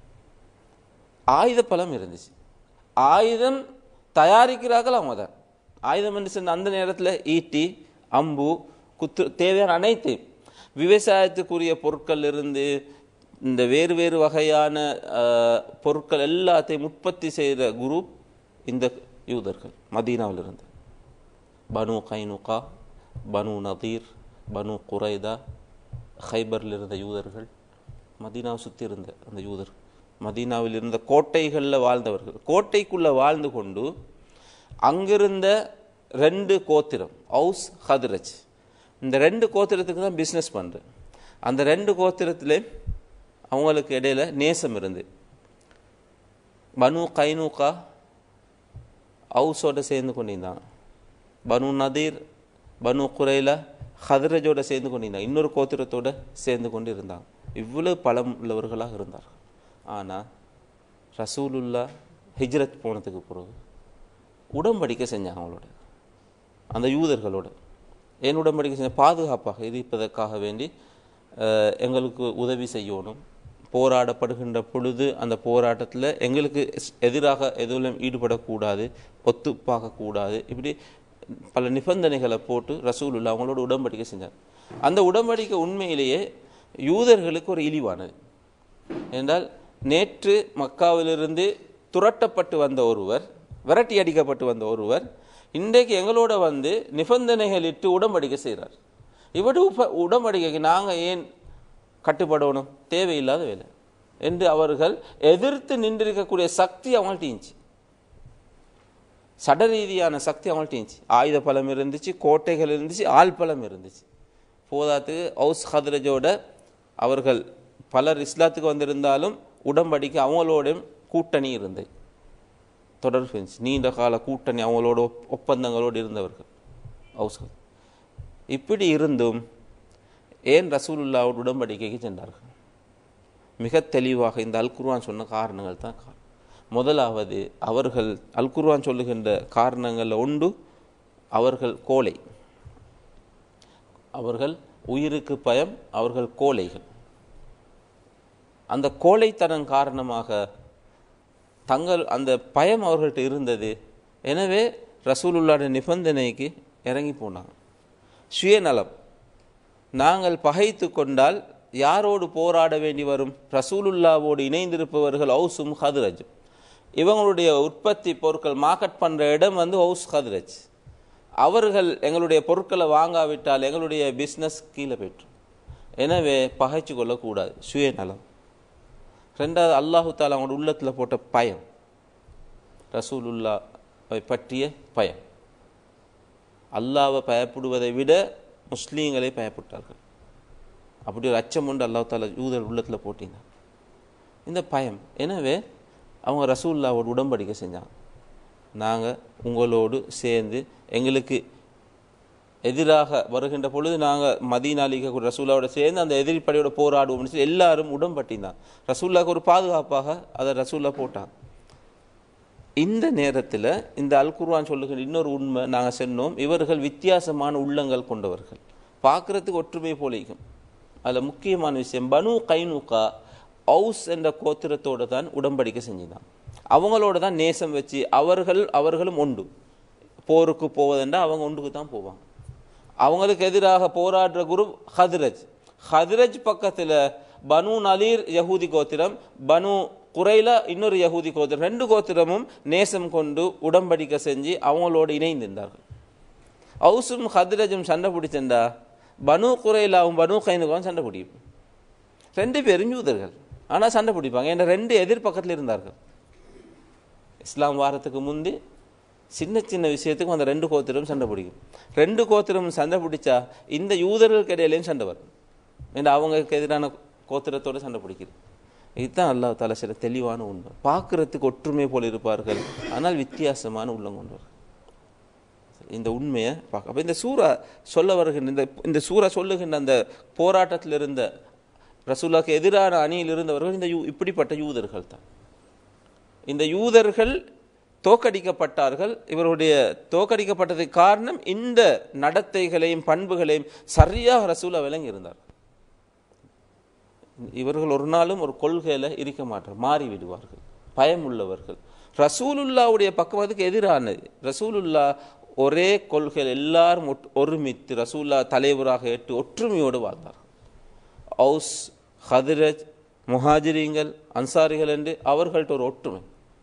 ஆயுத பலம் இருந்துச்சு, ஆயுதம் தயாரிக்கிறார்கள் அவங்க தான். ஆயுதம் என்று சொன்ன அந்த நேரத்தில் ஈட்டி, அம்பு, குத்து தேவையான அனைத்தையும், விவசாயத்துக்குரிய பொருட்கள் இருந்து இந்த வேறு வேறு வகையான பொருட்கள் எல்லாத்தையும் உற்பத்தி செய்கிற குரூப் இந்த யூதர்கள் மதீனாவில் இருந்து. பனு கைனுகா, பனு நதீர், பனு குரைதா, ஹைபரில் இருந்த யூதர்கள், மதீனாவை சுற்றி இருந்த அந்த யூதர்கள், மதீனாவில் இருந்த கோட்டைகளில் வாழ்ந்தவர்கள், கோட்டைக்குள்ளே வாழ்ந்து கொண்டு அங்கிருந்த 2 கோத்திரம், அவுஸ், ஹத்ரஜ், இந்த 2 கோத்திரத்துக்கு தான் பிஸ்னஸ் பண்ணுறேன். அந்த 2 கோத்திரத்திலே அவங்களுக்கு இடையில நேசம் இருந்து, பனு கைனுகா அவுஸோட சேர்ந்து கொண்டிருந்தாங்க, பனு நதீர், பனு குரைலா ஹத்ரஜோட சேர்ந்து கொண்டிருந்தாங்க, இன்னொரு கோத்திரத்தோடு சேர்ந்து கொண்டு இருந்தாங்க. இவ்வளவு பலம் உள்ளவர்களாக இருந்தார்கள். ஆனால் ரசூலுல்லா ஹிஜ்ரத் போனதுக்கு பிறகு உடன்படிக்கை செஞ்சாங்க அவங்களோட, அந்த யூதர்களோட. ஏன் உடன்படிக்கை செஞ்ச? பாதுகாப்பாக இருப்பதற்காக வேண்டி எங்களுக்கு உதவி செய்யணும், போராடப்படுகின்ற பொழுது அந்த போராட்டத்தில் எங்களுக்கு எதிராக எதுவும் ஈடுபடக்கூடாது, ஒத்து பார்க்கக்கூடாது, இப்படி பல நிபந்தனைகளை போட்டு ரசூலுல்லா அவங்களோட உடன்படிக்கை செஞ்சாங்க. அந்த உடன்படிக்கை உண்மையிலேயே யூதர்களுக்கு ஒரு இழிவானது. என்றால் நேற்று மக்காவிலிருந்து துரட்டப்பட்டு வந்த ஒருவர், விரட்டி அடிக்கப்பட்டு வந்த ஒருவர் இன்றைக்கு எங்களோட வந்து நிபந்தனைகள் இட்டு உடன்படிக்கை செய்கிறார். இவடு உடன்படிக்கைக்கு நாங்கள் ஏன் கட்டுப்படணும்? தேவையில்லாத வேலை என்று அவர்கள் எதிர்த்து நின்றிருக்கக்கூடிய சக்தி அவங்கள்ட்ட இருந்துச்சு, சடரீதியான சக்தி அவங்கள்ட்ட இருந்துச்சு. ஆயுத பலம் இருந்துச்சு, கோட்டைகள் இருந்துச்சு, ஆள் பலம் இருந்துச்சு. போதாத்துக்கு ஹவுஸ் ஹத்ரஜோட அவர்கள் பலர் இஸ்லாத்துக்கு வந்திருந்தாலும் உடன்படிக்கை அவங்களோட கூட்டணி இருந்தது, தொடர்பு இருந்துச்சு, நீண்ட கால கூட்டணி அவங்களோட ஒப்பந்தங்களோடு இருந்தவர்கள் ஹவுஸ். இப்படி இருந்தும் ஏன் ரசூலுல்லாவோட உடன்படிக்கைக்கு சென்றார்கள்? மிக தெளிவாக இந்த அல் குர்ஆன் சொன்ன காரணங்கள் தான் காரணம். முதலாவது, அவர்கள் அல் குர்ஆன் சொல்லுகின்ற காரணங்களில் ஒன்று, அவர்கள் கோழை, அவர்கள் உயிருக்கு பயம், அவர்கள் கோழைகள். அந்த கோழைத்தனம் காரணமாக அந்த பயம் அவர்கள்ட்ட இருந்தது. எனவே ரசூலுல்லாஹ்வுடைய நிபந்தனைக்கு இறங்கி போனாங்க. சுயநலம், நாங்கள் பகைத்து கொண்டால் யாரோடு போராட வேண்டி வரும்? ரசூலுல்லாவோடு இணைந்திருப்பவர்கள் ஹவுஸும் ஹத்ரஜும். இவங்களுடைய உற்பத்தி பொருட்கள் மார்க்கெட் பண்ணுற இடம் வந்து ஹவுஸ் ஹத்ரஜ். அவர்கள் எங்களுடைய பொருட்களை வாங்காவிட்டால் எங்களுடைய பிஸ்னஸ் கீழே போய்ட்டும். எனவே பகைச்சு கொள்ளக்கூடாது, சுயநலம். ரெண்டாவது, அல்லாஹு தாலா அவங்களோட உள்ளத்தில் போட்ட பயம், ரசூலுல்லாவை பற்றிய பயம். அல்லாவை பயப்படுவதை விட முஸ்லீம்களை பயப்பட்டார்கள். அப்படி ஒரு அச்சம் உண்டு அல்லாஹ் தாலா யூதர் உள்ளத்தில் போட்டிங்க, இந்த பயம். எனவே அவங்க ரசூலுல்லாவோட உடன்படிக்கை செஞ்சாங்க. நாங்கள் உங்களோடு சேர்ந்து எங்களுக்கு எதிராக வருகின்ற பொழுது நாங்கள் மதீனாலிக்க ரசூல்லாவோட சேர்ந்து அந்த எதிரிப்படையோட போராடுவோம்னு சொல்லி எல்லாரும் உடன்பட்டிருந்தாங்க. ரசூல்லாவுக்கு ஒரு பாதுகாப்பாக அதை ரசூல்லா போட்டாங்க. இந்த நேரத்தில் இந்த அல் குர்ஆன் சொல்லுகிற இன்னொரு உண்மை நாங்கள் சொன்னோம், இவர்கள் வித்தியாசமான உள்ளங்கள் கொண்டவர்கள், பார்க்குறதுக்கு ஒற்றுமை போலிக்கும். அதில் முக்கியமான விஷயம், பனு கைனுகா ஹவுஸ் என்ற கோத்திரத்தோடு தான் உடன்படிக்கை செஞ்சுதான், அவங்களோட தான் நேசம் வச்சு அவர்களும் ஒன்று. போருக்கு போவதென்றா அவங்க ஒன்றுக்கு தான் போவாங்க. அவங்களுக்கு எதிராக போராடுற குரூப் ஹத்ரஜ். ஹத்ரஜ் பக்கத்தில் பனு நலீர் யஹூதி கோத்திரம், பனு குரைலா இன்னொரு யஹூதி கோத்திரம், ரெண்டு கோத்திரமும் நேசம் கொண்டு உடன்படிக்கை செஞ்சு அவங்களோடு இணைந்திருந்தார்கள். ஹவுஸும் ஹத்ரஜும் சண்டை பிடிச்சிருந்தா பனு குரைலாவும் பனு கைனுகாவும் சண்டை பிடிக்கும். ரெண்டு பேரும் யூதர்கள், ஆனால் சண்டை பிடிப்பாங்க. என்ற ரெண்டு எதிர்பக்கத்தில் இருந்தார்கள். இஸ்லாம் வாரத்துக்கு முந்தி சின்ன சின்ன விஷயத்துக்கும் அந்த ரெண்டு கோத்திரம் சண்டை பிடிக்கும். ரெண்டு கோத்திரம் சண்டை பிடிச்சா இந்த யூதர்களுக்கு இடையிலையும் சண்டை வரும், ஏன்னா அவங்களுக்கு எதிரான கோத்திரத்தோடு சண்டை பிடிக்குது. இதுதான் அல்லாஹ் தஆலா சில தெளிவான உண்மை. பார்க்குறதுக்கு ஒற்றுமை போல் இருப்பார்கள், ஆனால் வித்தியாசமான உள்ளம் கொண்டவர்கள். இந்த உண்மையை பார்க்க அப்போ இந்த சூரா சொல்ல வருகின்ற இந்த சூரா சொல்லுகின்ற அந்த போராட்டத்தில் இருந்த ரசூலுல்லாஹ்வுக்கு எதிரான அணியில் இருந்தவர்கள் இந்த இப்படிப்பட்ட யூதர்கள் தான். இந்த யூதர்கள் தோக்கடிக்கப்பட்டார்கள். இவருடைய தோக்கடிக்கப்பட்டதுக்கு காரணம் இந்த நடத்தைகளையும் பண்புகளையும் சரியாக ரசூலா விளங்கி இருந்தார். இவர்கள் ஒரு நாளும் ஒரு கொள்கையில இருக்க மாட்டார், மாறி விடுவார்கள், பயம் உள்ளவர்கள். ரசூலுல்லாவுடைய பக்கம் அதுக்கு எதிரானது. ரசூலுல்லா ஒரே கொள்கையில் எல்லாரும் ஒருமித்து ரசூலுல்லா தலைவராக ஏற்று ஒற்றுமையோடு வாழ்ந்தார். ஹவுஸ் ஹத்ரஜ் முஹாஜிரீங்கள் அன்சாரிகள் என்று அவர்கள்ட்ட ஒரு ஒற்றுமை,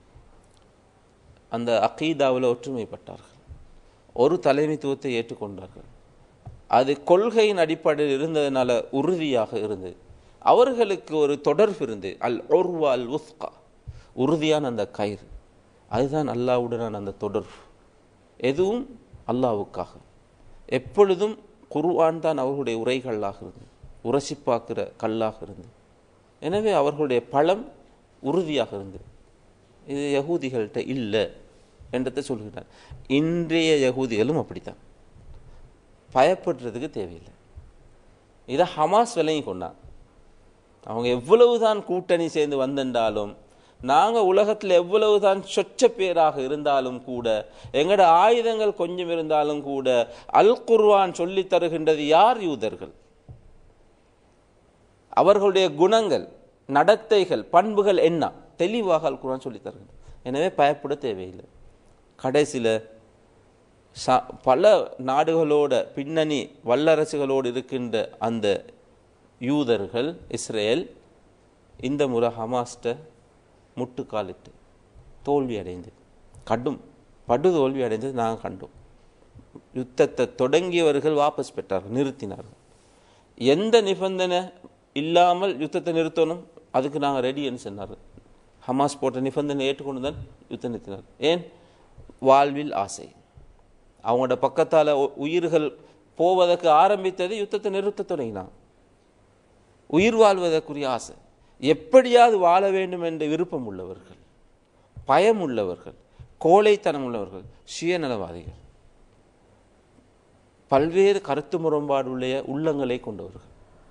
அந்த அகீதாவில் ஒற்றுமைப்பட்டார்கள், ஒரு தலைமைத்துவத்தை ஏற்றுக்கொண்டார்கள். அது கொள்கையின் அடிப்படையில் இருந்ததுனால உறுதியாக இருந்தது. அவர்களுக்கு ஒரு தொடர்பு இருந்தது, அல் உர்வா அல் உஸ்கா, உறுதியான அந்த கயிறு. அதுதான் அல்லாஹ்வுடனான அந்த தொடர்பு. எதுவும் அல்லாஹ்வுக்காக, எப்பொழுதும் குர்ஆன் தான் அவர்களுடைய உரைகளாக இருந்தது, உரசி பார்க்கிற கல்லாக இருந்தது. எனவே அவர்களுடைய பலம் உறுதியாக இருந்தது. இது யகூதிகள்கிட்ட இல்லை என்றதை சொல்கிறார். இன்றைய யகூதிகளும் அப்படித்தான், பயப்படுறதுக்கு தேவையில்லை. இதை ஹமாஸ் விலகி கொண்டான். அவங்க எவ்வளவுதான் கூட்டணி சேர்ந்து வந்திருந்தாலும் நாங்கள் உலகத்தில் எவ்வளவுதான் சொச்ச பேராக இருந்தாலும் கூட, எங்களோட ஆயுதங்கள் கொஞ்சம் இருந்தாலும் கூட, அல் குர்ஆன் சொல்லி தருகின்றது யார்? யூதர்கள். அவர்களுடைய குணங்கள், நடத்தைகள், பண்புகள் என்ன தெளிவாக அல் குர்ஆன் சொல்லி தருகின்றது. எனவே பயப்பட தேவையில்லை. கடைசியில் பல நாடுகளோட பின்னணி வல்லரசுகளோடு இருக்கின்ற அந்த யூதர்கள், இஸ்ரேல் இந்த முறை ஹமாஸ்ட முட்டுக்காலிட்டு தோல்வி அடைந்து, படு தோல்வி அடைந்தது நாங்கள் கண்டோம். யுத்தத்தை தொடங்கியவர்கள் வாபஸ் பெற்றார்கள், நிறுத்தினார்கள். எந்த நிபந்தனை இல்லாமல் யுத்தத்தை நிறுத்தணும், அதுக்கு நாங்கள் ரெடின்னு சொன்னார்கள். ஹமாஸ் போட்ட நிபந்தனை ஏற்றுக்கொண்டு தான் யுத்தம் நிறுத்தினார். ஏன்? வாழ்வில் ஆசை. அவங்களோட பக்கத்தால் உயிர்கள் போவதற்கு ஆரம்பித்தது யுத்தத்தை நிறுத்த தொடங்கினான். உயிர் வாழ்வதற்குரிய ஆசை, எப்படியாவது வாழ வேண்டும் என்ற விருப்பம் உள்ளவர்கள், பயம் உள்ளவர்கள், கோழைத்தனம் உள்ளவர்கள், சுயநலவாதிகள், பல்வேறு கருத்து முரண்பாடுடைய உள்ளங்களை கொண்டவர்கள்.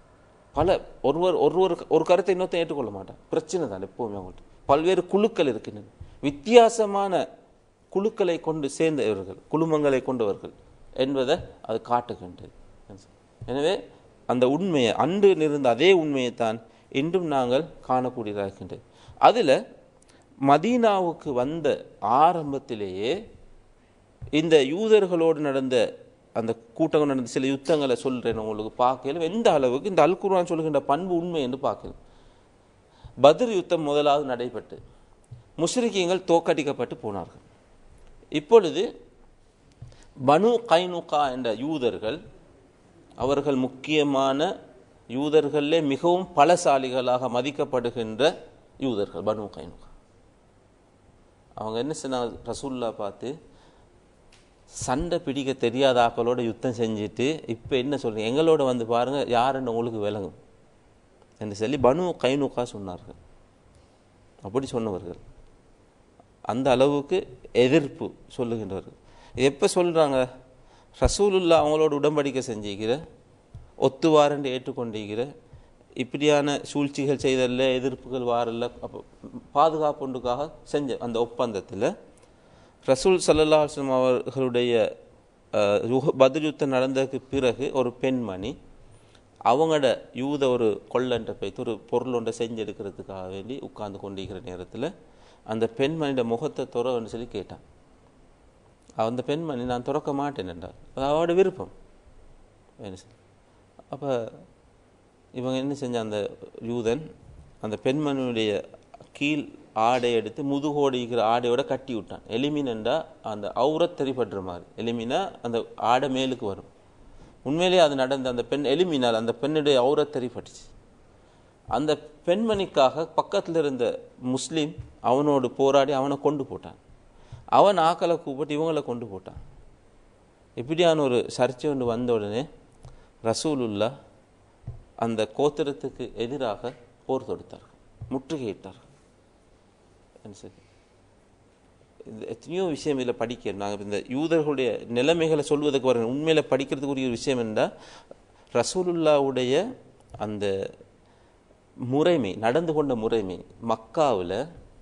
ஒரு கருத்தை இன்னொருத்த ஏற்றுக்கொள்ள மாட்டான். பிரச்சனை தான் எப்பவுமே. அவங்கள்ட்ட பல்வேறு குழுக்கள் இருக்கின்றன. வித்தியாசமான குழுக்களை கொண்டு சேர்ந்தவர்கள், குழுமங்களை கொண்டவர்கள் என்பதை அது காட்டுகின்றது. எனவே அந்த உண்மையை, அன்று இருந்த அதே உண்மையைத்தான் இன்றும் நாங்கள் காணக்கூடியதாக இருக்கின்றது. அதில் மதீனாவுக்கு வந்த ஆரம்பத்திலேயே இந்த யூதர்களோடு நடந்த அந்த கூட்டங்கள் நடந்த சில யுத்தங்களை சொல்கிறேன் உங்களுக்கு. பார்க்கல எந்த அளவுக்கு இந்த அல் குர்ஆன் சொல்கின்ற பண்பு உண்மை என்று பார்க்கல. பத்ர் யுத்தம் முதலாவது நடைபெற்று முஷ்ரிக்கீங்கள் தோற்கடிக்கப்பட்டு போனார்கள். இப்பொழுது பனு கைனுகா என்ற யூதர்கள், அவர்கள் முக்கியமான யூதர்களே மிகவும் பலசாலிகளாக மதிக்கப்படுகின்ற யூதர்கள் பனு கைனுகா. அவங்க என்ன சொன்னாங்க? ரசூல்லா பார்த்து, சண்டை பிடிக்க தெரியாத ஆக்களோட யுத்தம் செஞ்சுட்டு இப்போ என்ன சொல்றீங்க, எங்களோட வந்து பாருங்க யாருன்னு உங்களுக்கு விளங்கும் என்று சொல்லி பனு கைனுகா சொன்னார்கள். அப்படி சொன்னவர்கள் அந்த அளவுக்கு எதிர்ப்பு சொல்லுகின்றவர்கள். எப்போ சொல்கிறாங்க? ரசூலுல்லா அவங்களோட உடன்படிக்கை செஞ்சுக்கிற, ஒத்துவாரண்டு ஏற்றுக்கொண்டிருக்கிற, இப்படியான சூழ்ச்சிகள் செய்தல்ல, எதிர்ப்புகள் வாரல்ல, அப்போ பாதுகாப்புண்டுக்காக செஞ்ச அந்த ஒப்பந்தத்தில் ரசூல் ஸல்லல்லாஹு அலைஹி வஸல்லம் அவர்களுடைய பத்ர் யுத்தம் நடந்ததுக்கு பிறகு ஒரு பெண்மணி அவங்களோட யூத ஒரு கொள்ளண்ட போய்த்து ஒரு பொருள் ஒன்றை செஞ்செடுக்கிறதுக்காக வேண்டி உட்கார்ந்து கொண்டிருக்கிற நேரத்தில் அந்த பெண்மணியோட முகத்தை துறன்னு சொல்லி கேட்டான். அந்த பெண்மணி, நான் துறக்க மாட்டேன் என்றார். அது அவரோட விருப்பம். அப்போ இவங்க என்ன செஞ்ச, அந்த யூதன் அந்த பெண்மணியுடைய கீழ் ஆடை எடுத்து முதுகோடு இருக்கிற ஆடையோட கட்டி விட்டான். எலிமினண்டா அந்த அவுரத் தெரிபடுற மாதிரி. எலிமினா அந்த ஆடை மேலுக்கு வரும். உண்மையிலேயே அது நடந்த அந்த பெண் எலிமினால் அந்த பெண்ணுடைய அவுரத் தெரிபட்டுச்சு. அந்த பெண்மணிக்காக பக்கத்தில் இருந்த முஸ்லீம் அவனோடு போராடி அவனை கொண்டு போட்டான். அவன் ஆக்களை கூப்பிட்டு இவங்களை கொண்டு போட்டான். இப்படியான ஒரு சர்ச்சை ஒன்று வந்த உடனே ரசூலுல்லா அந்த கோத்திரத்துக்கு எதிராக போர் தொடுத்தார்கள், முற்றுகையிட்டார்கள். எத்தனையோ விஷயம் இதில் படிக்கிறோம். நாங்கள் இந்த யூதர்களுடைய நிலைமைகளை சொல்வதற்கு வர உண்மையில் படிக்கிறதுக்குரிய ஒரு விஷயம் என்றால், ரசூலுல்லாவுடைய அந்த முறைமை, நடந்து கொண்ட முறைமை. மக்காவில்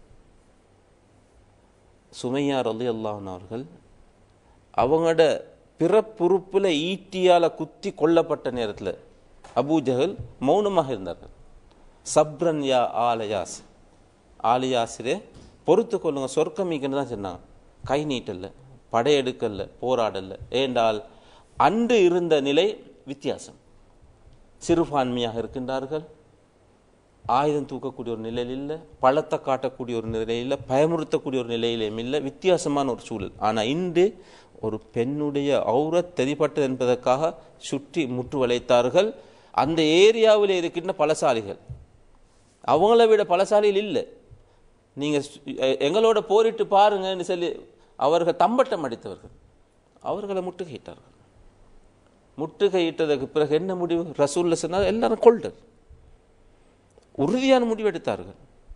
சுமையா ரலியல்லாஹு அன்ஹா அவர்கள் அவங்களோட பிறப்புறுப்பில் ஈட்டியால் குத்தி கொல்லப்பட்ட நேரத்தில் அபூஜஹல் மௌனமாக இருந்தார்கள். சப்ரன் யா ஆலயாஸ், ஆலியாசிரே பொறுத்து கொள்ளுங்க, சொர்க்கமிக்குன்னு தான் சொன்னாங்க. கை நீட்டல்ல, படையெடுக்கல்ல, போராடல்ல. ஏண்டால் அன்று இருந்த நிலை வித்தியாசம். சிறுபான்மையாக இருக்கின்றார்கள், ஆயுதம் தூக்கக்கூடிய ஒரு நிலையில் இல்லை, பழத்தை காட்டக்கூடிய ஒரு நிலையில், பயமுறுத்தக்கூடிய ஒரு நிலையிலும் இல்லை, வித்தியாசமான ஒரு சூழல். ஆனால் இன்று ஒரு பெண்ணுடைய ஔரத் தெரிப்பட்டது என்பதற்காக சுற்றி முற்று வளைத்தார்கள். அந்த ஏரியாவில் இருக்கின்ற பலசாலிகள் அவங்கள விட பலசாலிகள் இல்லை, நீங்கள் எங்களோட போரிட்டு பாருங்கன்னு சொல்லி அவர்கள் தம்பட்டம் அடித்தவர்கள் அவர்களை முற்றுகையிட்டார்கள். முற்றுகையிட்டதற்கு பிறகு என்ன முடிவு? ரசூல்ல சொன்னால் எல்லாரும் கொள்டர், உறுதியான முடிவு எடுத்தார்கள்.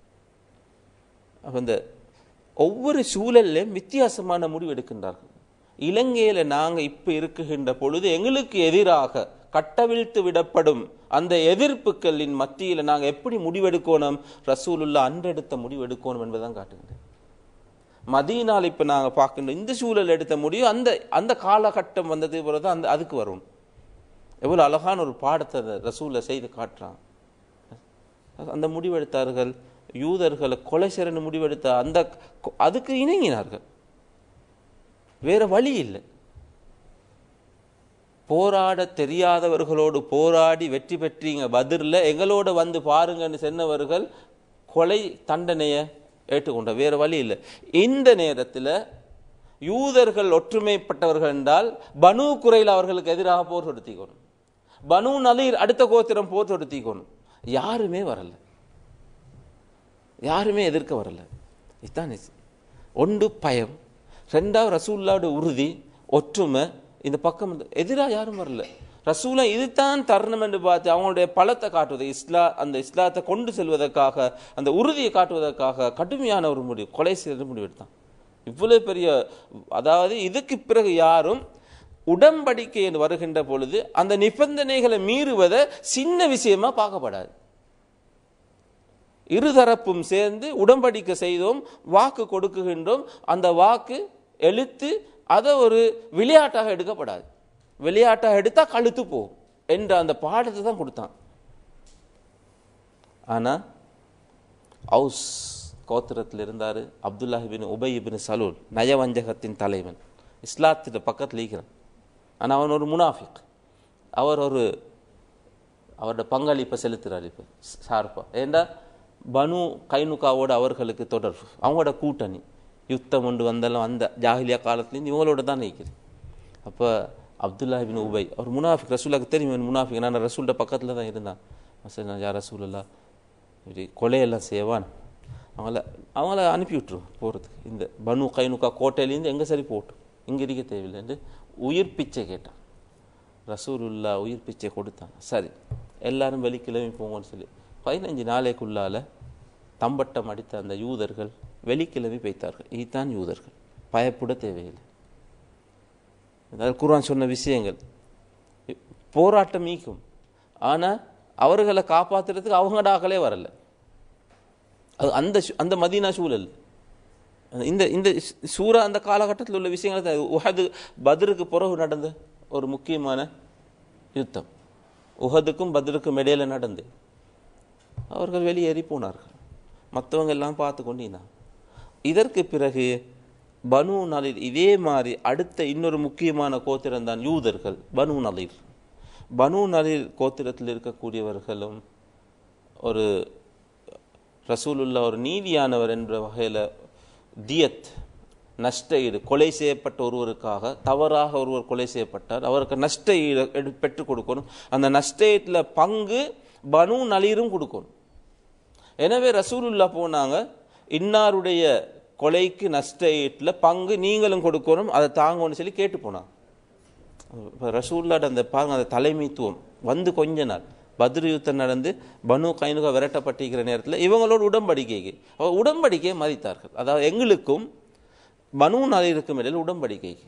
அந்த ஒவ்வொரு சூழல்லையும் வித்தியாசமான முடிவு எடுக்கின்றார்கள். இலங்கையில் நாங்கள் இப்போ இருக்குகின்ற பொழுது எங்களுக்கு எதிராக கட்டவிழ்த்து விடப்படும் அந்த எதிர்ப்புகளின் மத்தியில் நாங்கள் எப்படி முடிவெடுக்கணும், ரசூலுல்லா அன்றெடுத்த முடிவெடுக்கணும் என்பதான் காட்டுகிறது. மதீனால இப்போ நாங்கள் பார்க்கின்ற இந்த சூழல் எடுத்த முடிவு அந்த அந்த காலகட்டம் வந்தது பிறகு அந்த அதுக்கு வரும். எவ்வளோ அழகான ஒரு பாடத்தை ரசூலை செய்து காட்டுறான். அந்த முடிவெடுத்தார்கள், யூதர்களை கொலை செய்யற முடிவெடுத்த அந்த அதுக்கு இணங்கினார்கள். வேற வழி இல்லை. போராட தெரியாதவர்களோடு போராடி வெற்றி பெற்றீங்க பத்ர்ல, எங்களோட வந்து பாருங்கன்னு சொன்னவர்கள் கொலை தண்டனையை ஏற்றுக்கொண்ட, வேற வழி இல்லை. இந்த நேரத்தில் யூதர்கள் ஒற்றுமைப்பட்டவர்கள் என்றால் பனு குறைல் அவர்களுக்கு எதிராக போர் தொடுத்திக்கணும், பனு நலீர் அடுத்த கோத்திரம் போர் தொடுத்திக்கணும். யாருமே வரல, யாருமே எதிர்க்க வரல. இதுதான் ஒன்று பயம், ரெண்டாவது ரசூலுல்லாஹ்வுடைய உறுதி, ஒற்றுமை. இந்த பக்கம் எதிராக யாரும் வரல. ரசூலா இதுதான் தருணம் என்று பார்த்து அவங்களுடைய பலத்தை காட்டுவது, அந்த இஸ்லாத்தை கொண்டு செல்வதற்காக, அந்த உறுதியை காட்டுவதற்காக கடுமையான ஒரு முடிவு, கொலை செய்ய முடிவு எடுத்தான். இவ்வளவு பெரிய, அதாவது இதுக்கு பிறகு யாரும் உடன்படிக்கை என்று வருகின்ற பொழுது அந்த நிபந்தனைகளை மீறுவதை சின்ன விஷயமா பார்க்கப்படாது. இருதரப்பும் சேர்ந்து உடன்படிக்கை செய்தோம், வாக்கு கொடுக்குகின்றோம், அந்த வாக்கு எழுத்து அதை ஒரு விளையாட்டாக எடுக்கப்படாது. விளையாட்டாக எடுத்தா கழுத்து போகும் என்ற அந்த பாடத்தை தான் கொடுத்தான். ஆனா அவுஸ் கோத்திரத்தில் இருந்தாரு அப்துல்லாஹ் இப்னு உபை இப்னு சலூல், நயவஞ்சகத்தின் தலைவன், இஸ்லாத்தின் பக்கத்தில் இருக்கிறான். ஆனால் அவன் ஒரு முனாஃபிக். அவர் அவரோட பங்களிப்பை செலுத்துறாரு இப்போ சார்பா. ஏண்டா பனு கைனுகாவோட அவர்களுக்கு தொடர்பு, அவங்களோட கூட்டணி, யுத்தம் கொண்டு வந்தாலும் அந்த ஜாஹிலியா காலத்துலேருந்து இவங்களோட தான் நிற்குது. அப்போ அப்துல்லாஹ் இப்னு உபை அவர் முனாஃபிக், ரசூலுல்லாஹ்க்கு தெரியும் முனாஃபிக். நான் ரசூலோட பக்கத்தில் தான் இருந்தேன். சரி, நான் யார் ரசூலுல்லாஹ் இப்படி கொலையெல்லாம் செய்வான், அவங்கள அனுப்பி விட்டுரும் போகிறதுக்கு. இந்த பனு கைனுகா கோட்டையிலேருந்து எங்கே சரி போட்டும், இங்கே இருக்க தேவையில்லை என்று உயிர் பிச்சை கேட்டான். ரசூலுல்லாஹ் உயிர் பிச்சை கொடுத்தான். சரி, எல்லாரும் வெளிக்கிழமை போங்கன்னு சொல்லி 15 நாளைக்குள்ளால் தம்பட்டம் அடித்த அந்த யூதர்கள் வெளிக்கிழமை வைத்தார்கள். இதுதான் யூதர்கள், பயப்பட தேவையில்லை. குர்ஆன் சொன்ன விஷயங்கள். போராட்டம் மீக்கும், ஆனால் அவர்களை காப்பாற்றுறதுக்கு அவங்களோட ஆக்களே வரல. அது அந்த மதீனா சூழல். இந்த சூரா அந்த காலகட்டத்தில் உள்ள விஷயங்கள். உஹது பத்ருக்கு பிறகு நடந்த ஒரு முக்கியமான யுத்தம். உஹதுக்கும் பத்ருக்கும் இடையில நடந்து அவர்கள் வெளியேறி போனார்கள். மற்றவங்க எல்லாம் பார்த்து கொண்டிருந்தாங்க. இதற்கு பிறகு பனு நலீர், இதே மாதிரி அடுத்த இன்னொரு முக்கியமான கோத்திரம் தான் யூதர்கள், பனு நலீர். பனு நலீர் கோத்திரத்தில் இருக்கக்கூடியவர்களும் ஒரு ரசூலுல்லாஹ் ஒரு நீதியானவர் என்ற வகையில் தியத், நஷ்ட ஈடு, கொலை செய்யப்பட்ட ஒருவருக்காக தவறாக ஒருவர் கொலை செய்யப்பட்டார், அவருக்கு நஷ்ட ஈடு பெற்றுக் கொடுக்கணும். அந்த நஷ்ட ஈட்டில் பங்கு பனு நலீரும் கொடுக்கணும். எனவே ரசூலுல்லாஹ் போனாங்க, இன்னாருடைய கொலைக்கு நஷ்ட ஈட்டில் பங்கு நீங்களும் கொடுக்கணும், அதை தாங்கன்னு சொல்லி கேட்டு போனாங்க. இப்போ ரசூலுல்லாஹ் அந்த பாருங்க, அந்த தலைமைத்துவம் வந்து கொஞ்ச நாள் பத்ர் யுத்தம் நடந்து பனு கைனுகா விரட்டப்பட்டிருக்கிற நேரத்தில் இவங்களோட உடன்படிக்கையை மதித்தார்கள். அதாவது எங்களுக்கும் பனு நலீருக்கும் இடையில் உடன்படிக்கைக்கு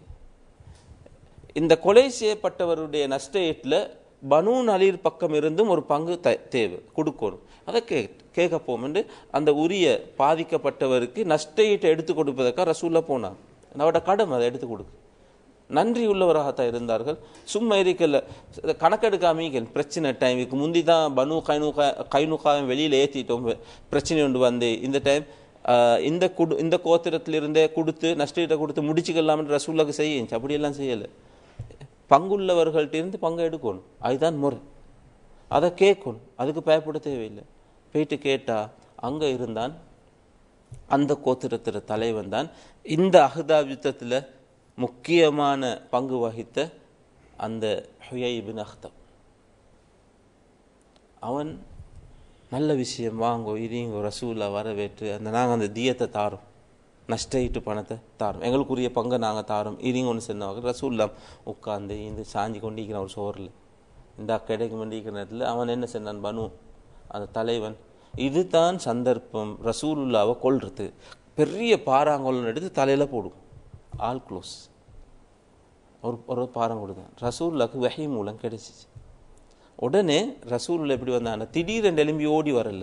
இந்த கொலை செய்யப்பட்டவருடைய நஷ்ட ஈட்டில் பனு நலீர் பக்கம் இருந்தும் ஒரு பங்கு தேவை கொடுக்கணும், அதை கேட்கப்போம் என்று அந்த உரிய பாதிக்கப்பட்டவருக்கு நஷ்ட ஈட்டை எடுத்து கொடுப்பதற்காக ரசூலுல்லாஹ் போனாங்க. அவரோட கடமை அதை எடுத்து கொடுக்கு. நன்றி உள்ளவராகத்தான் இருந்தார்கள். சும்மா இருக்கல, கணக்கெடுக்காமீங்க. பிரச்சனை டைமுக்கு முந்தி தான் பனு கைனுகாவை வெளியில் ஏற்றிட்டோம், பிரச்சனை ஒன்று வந்து இந்த டைம் இந்த கோத்திரத்திலிருந்தே கொடுத்து நஷ்டீட்டை கொடுத்து முடிச்சுக்கலாம்னு ரசூலுல்லாஹ்க்கு செய்யுச்சு. அப்படியெல்லாம் செய்யலை. பங்குள்ளவர்கள்ட்ட இருந்து பங்கை எடுக்கணும், அதுதான் முறை. அதை கேட்கணும், அதுக்கு பயப்பட தேவையில்லை. போயிட்டு கேட்டா அங்கே இருந்தான் அந்த கோத்திரத்திற தலைவன் தான் இந்த அஹ்ஸாப் யுத்தத்தில் முக்கியமான பங்கு வகித்த அந்த ஹுயை இப்னு அக்தப். அவன் நல்ல விஷயம், வாங்கோ இறீங்கோ, ரசூலுல்லாஹ் வரவேற்று நாங்கள் அந்த தியத்தை தாரோம், நஷ்ட ஈட்டு பணத்தை தாரோம், எங்களுக்குரிய பங்கை நாங்கள் தாரோம் இறீங்கன்னு சொன்னவங்க. ரசூலுல்லாஹ் உட்காந்து இந்த சாஞ்சி கொண்டிருக்கிற ஒரு சோரில் இந்த கிடைக்கும் கொண்டிருக்கிற நேரத்தில் அவன் என்ன சொன்னான், பனு அந்த தலைவன், இதுதான் சந்தர்ப்பம் ரசூலுல்லாவை கொல்றது. பெரிய பாறாங்கோலன் எடுத்து தலையில் போடும், ஆல் க்ளோஸ். ஒரு பாறாங்கொடு தான் ரசூலுல்லாஹ்க்கு வஹி மூலம் கிடைச்சிச்சு. உடனே ரசூலுல்லாஹ் எப்படி வந்தாங்க, திடீரென்று எழும்பி ஓடி வரல.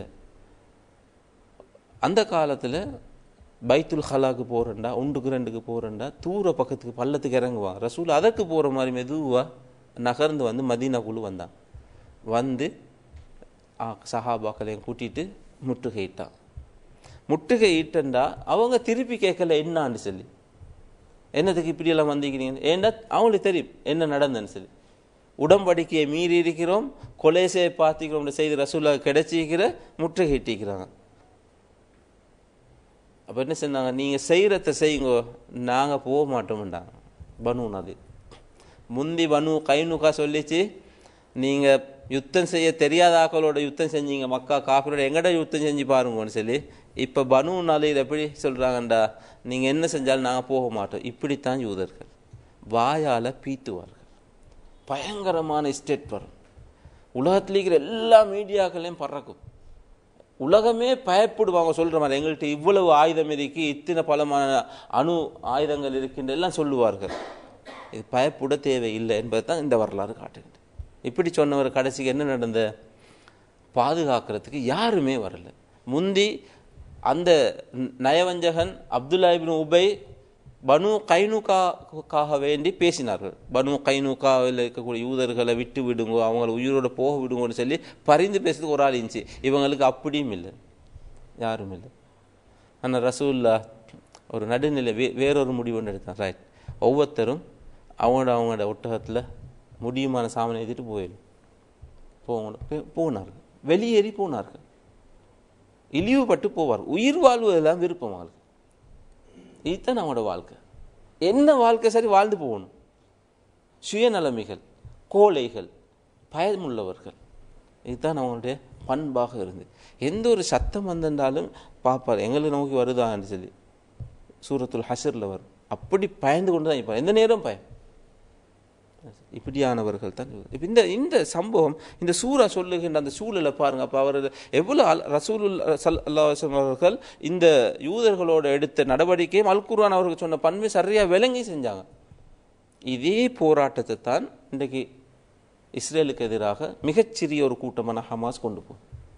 அந்த காலத்தில் பைத்துல் ஹலாக்கு போகிறண்டா, 1க்கு 2க்கு போகிறண்டா தூர பக்கத்துக்கு பள்ளத்துக்கு இறங்குவான். ரசூல் அதற்கு போகிற மாதிரி மெதுவாக நகர்ந்து வந்து மதீனாக்குள்ளே வந்தான். வந்து சஹாபாக்களையும் கூட்டிகிட்டு முற்றுகையிட்டான். முற்றுகையிட்டண்டா அவங்க திருப்பி கேட்கல என்னான்னு சொல்லி, என்னத்துக்கு இப்படியெல்லாம் வந்திக்கிறீங்க, ஏன்னா அவங்களுக்கு தெரியும் என்ன நடந்ததுன்னு சொல்லி. உடம்படிக்கையை மீறி இருக்கிறோம், கொலைசையை பார்த்திக்கிறோம் செய்து ரசூலுல்லாஹ் கிடைச்சிக்கிற முற்றுகையிட்டிருக்கிறாங்க. அப்போ என்ன சொன்னாங்க, நீங்கள் செய்கிறத செய்யுங்க, நாங்கள் போக மாட்டோம்ண்டாங்க. பனு நதி முந்தி பனு கைனுக்கா சொல்லிச்சு, நீங்கள் யுத்தம் செய்ய தெரியாத ஆக்களோட யுத்தம் செஞ்சீங்க, மக்கா காஃபிரோட எங்கட யுத்தம் செஞ்சு பாருங்கன்னு சொல்லி. இப்போ பனு நதியில் எப்படி சொல்கிறாங்கண்டா, நீங்கள் என்ன செஞ்சாலும் நாங்கள் போக மாட்டோம். இப்படித்தான் யூதர்கள் வாயால் பீத்துவார்கள். பயங்கரமான ஸ்டேட் வரும். உலகத்தில் இருக்கிற எல்லா மீடியாக்களையும் பறக்கும். உலகமே பயப்படுவாங்க. சொல்கிற மாதிரி எங்கள்கிட்ட இவ்வளவு ஆயுதம் இருக்கு, இத்தனை பலமான அணு ஆயுதங்கள் இருக்கின்ற எல்லாம் சொல்லுவார்கள். இது பயப்பட தேவையில்லை என்பது தான் இந்த வரலாறு காட்டுகிறது. இப்படி சொன்னவர் கடைசிக்கு என்ன நடந்த, பாதுகாக்கிறதுக்கு யாருமே வரல. முந்தி அந்த நயவஞ்சகன் அப்துல்லா இப்னு உபை பனு கைனுக்காக வேண்டி பேசினார்கள். பனு கைனுக்காவில் இருக்கக்கூடிய யூதர்களை விட்டு விடுங்கோ, அவங்கள உயிரோட போக விடுங்கன்னு சொல்லி பரிந்து பேசுறதுக்கு ஒரு ஆள் இருந்துச்சு. இவங்களுக்கு அப்படியும் இல்லை, யாரும் இல்லை. ஆனால் ரசூலுல்லாஹ் ஒரு நடுநிலை வேறொரு முடிவு ஒன்று எடுத்தான். ரைட், ஒவ்வொருத்தரும் அவங்களோட ஒட்டகத்தில் முடியுமான சாமனை ஏற்றிட்டு போனார்கள். வெளியேறி போனார்கள். இழிவுபட்டு போவார். உயிர் வாழ்வதெல்லாம் விருப்பம் அவங்களுக்கு. இதுதான் நம்மளோட வாழ்க்கை. என்ன வாழ்க்கை சரி வாழ்ந்து போகணும். சுயநலமிகள், கோழைகள், பயமுள்ளவர்கள், இதுதான் அவங்களுடைய பண்பாக இருந்து. எந்த ஒரு சத்தம் வந்தாலும் பார்ப்பார், எங்களுக்கு நோக்கி வருதான்னு சொல்லி. சூரத்துல் ஹஷரில் வரும். அப்படி பயந்து கொண்டு தான் இருப்பார், எந்த நேரம் பயம். இப்படியானவர்கள் தான். இப்போ இந்த சம்பவம், இந்த சூரா சொல்லுகின்ற அந்த சூழலை பாருங்க. அப்போ அவர் எவ்வளோ ரசூலுல்லாஹ் ஸல்லல்லாஹு அலைஹி வஸல்லம் அவர்கள் இந்த யூதர்களோட எடுத்த நடவடிக்கையும் அல் குர்ஆன் அவர்கள் சொன்ன பன்மை சரியாக விளங்கி செஞ்சாங்க. இதே போராட்டத்தை தான் இன்றைக்கு இஸ்ரேலுக்கு எதிராக மிகச்சிறிய ஒரு கூட்டமான ஹமாஸ் கொண்டு போகும்.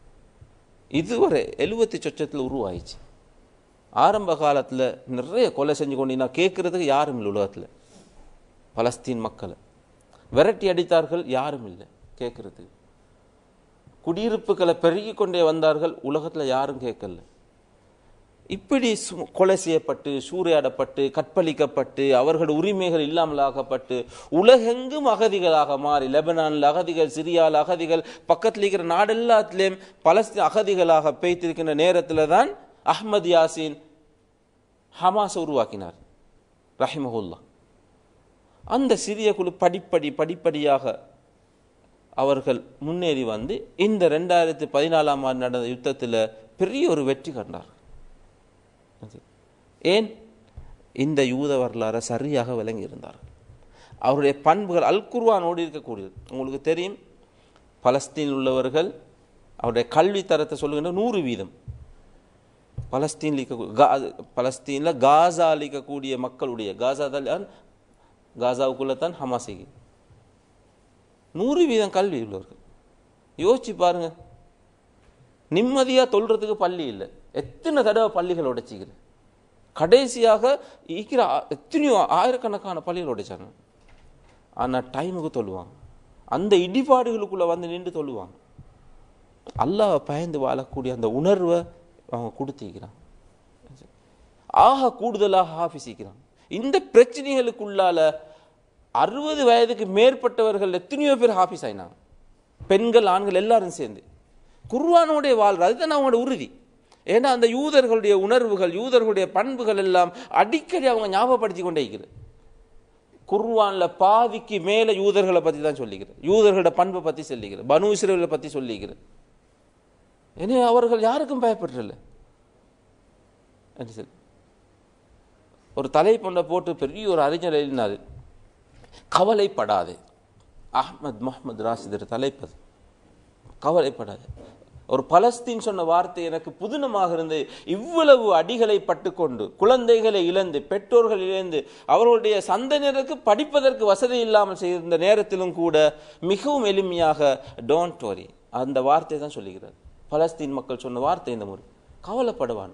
இதுவரை 70 சொச்சத்தில் உருவாயிடுச்சு. ஆரம்ப காலத்தில் நிறைய கொலை செஞ்சு கொண்டீங்கன்னா கேட்கறதுக்கு யாரும் இல்லை. உலகத்தில் பலஸ்தீன் மக்களை விரட்டி அடித்தார்கள், யாரும் இல்லை கேட்கறதுக்கு. குடியிருப்புகளை பெருகி கொண்டே வந்தார்கள், உலகத்தில் யாரும் கேட்கல. இப்படி கொலை செய்யப்பட்டு, சூறையாடப்பட்டு, கற்பழிக்கப்பட்டு, அவர்கள் உரிமைகள் இல்லாமலாக்கப்பட்டு, உலகெங்கும் அகதிகளாக மாறி, லெபனானில் அகதிகள், சிரியாவில் அகதிகள், பக்கத்தில் இருக்கிற நாடெல்லாத்திலேயும் பலஸ்தீன் அகதிகளாக பெய்திருக்கின்ற நேரத்தில் தான் அஹ்மத் யாசின் ஹமாஸை உருவாக்கினார் ரஹிமஹுல்லா. அந்த சிறிய குழு படிப்படியாக அவர்கள் முன்னேறி வந்து இந்த 2014ஆம் ஆண்டு நடந்த யுத்தத்தில் பெரிய ஒரு வெற்றி கண்டார். ஏன்? இந்த யூத வரலாறை சரியாக விளங்கி இருந்தார்கள். அவருடைய பண்புகள் அல் குர்ஆனோடு இருக்கக்கூடியது. உங்களுக்கு தெரியும், பலஸ்தீனில் உள்ளவர்கள் அவருடைய கல்வி தரத்தை சொல்லுகின்ற 100%. பலஸ்தீனில் காசாவில் இருக்கக்கூடிய மக்களுடைய காசாவுக்குள்ளே தான் ஹமாஸிக்கு 100% கல்வி உள்ளவர்கள். யோசிச்சு பாருங்க, நிம்மதியாக தொல்றதுக்கு பள்ளி இல்லை. எத்தனை தடவை பள்ளிகள் உடைச்சிக்கிற, கடைசியாக இருக்கிற எத்தனையோ ஆயிரக்கணக்கான பள்ளிகள் உடைச்சாங்க. ஆனால் டைமுக்கு தொழுவாங்க, அந்த இடிபாடுகளுக்குள்ளே வந்து நின்று தொழுவாங்க. அல்லாஹ் பயந்து வாழக்கூடிய அந்த உணர்வை அவங்க கொடுத்திக்கிறாங்க. ஆக கூடுதலாக ஹாஃபிசிக்கிறாங்க. இந்த பிரச்சனைகளுக்குள்ளால 60 வயதுக்கு மேற்பட்டவர்கள் எத்தனையோ பேர் ஹாஃபிஸ் ஆயினாங்க. பெண்கள், ஆண்கள் எல்லாரும் சேர்ந்து குர்ஆனோடைய வாழ்ற, அதுதான் அவங்களோட உறுதி. ஏன்னா அந்த யூதர்களுடைய உணர்வுகள், யூதர்களுடைய பண்புகள் எல்லாம் அடிக்கடி அவங்க ஞாபகப்படுத்தி கொண்டே இருக்கிறது. குர்ஆன்ல பாதிக்கு மேல யூதர்களை பற்றி தான் சொல்லிக்கிறது, யூதர்களோட பண்பை பற்றி சொல்லிக்கிறது, பனு இஸ்ரவேலை பற்றி சொல்லிக்கிறது. எனவே அவர்கள் யாருக்கும் பயப்படல. ஒரு தலைப்பொண்டை போட்டு பெரிய ஒரு அறிஞர் எழுதினார், கவலைப்படாது. அஹ்மத் முஹம்மது ராசிதர் தலைப்பது, கவலைப்படாது. ஒரு பலஸ்தீன் சொன்ன வார்த்தை எனக்கு புதினமாக இருந்து, இவ்வளவு அடிகளை பட்டுக்கொண்டு குழந்தைகளை இழந்து பெற்றோர்கள் இழந்து அவர்களுடைய சந்ததியினருக்கு படிப்பதற்கு வசதி இல்லாமல் செய்த நேரத்திலும் கூட மிகவும் எளிமையாக டோன்ட் வரி அந்த வார்த்தை தான் சொல்லுகிறார். பலஸ்தீன் மக்கள் சொன்ன வார்த்தை இந்த முறை, கவலைப்படுவான்.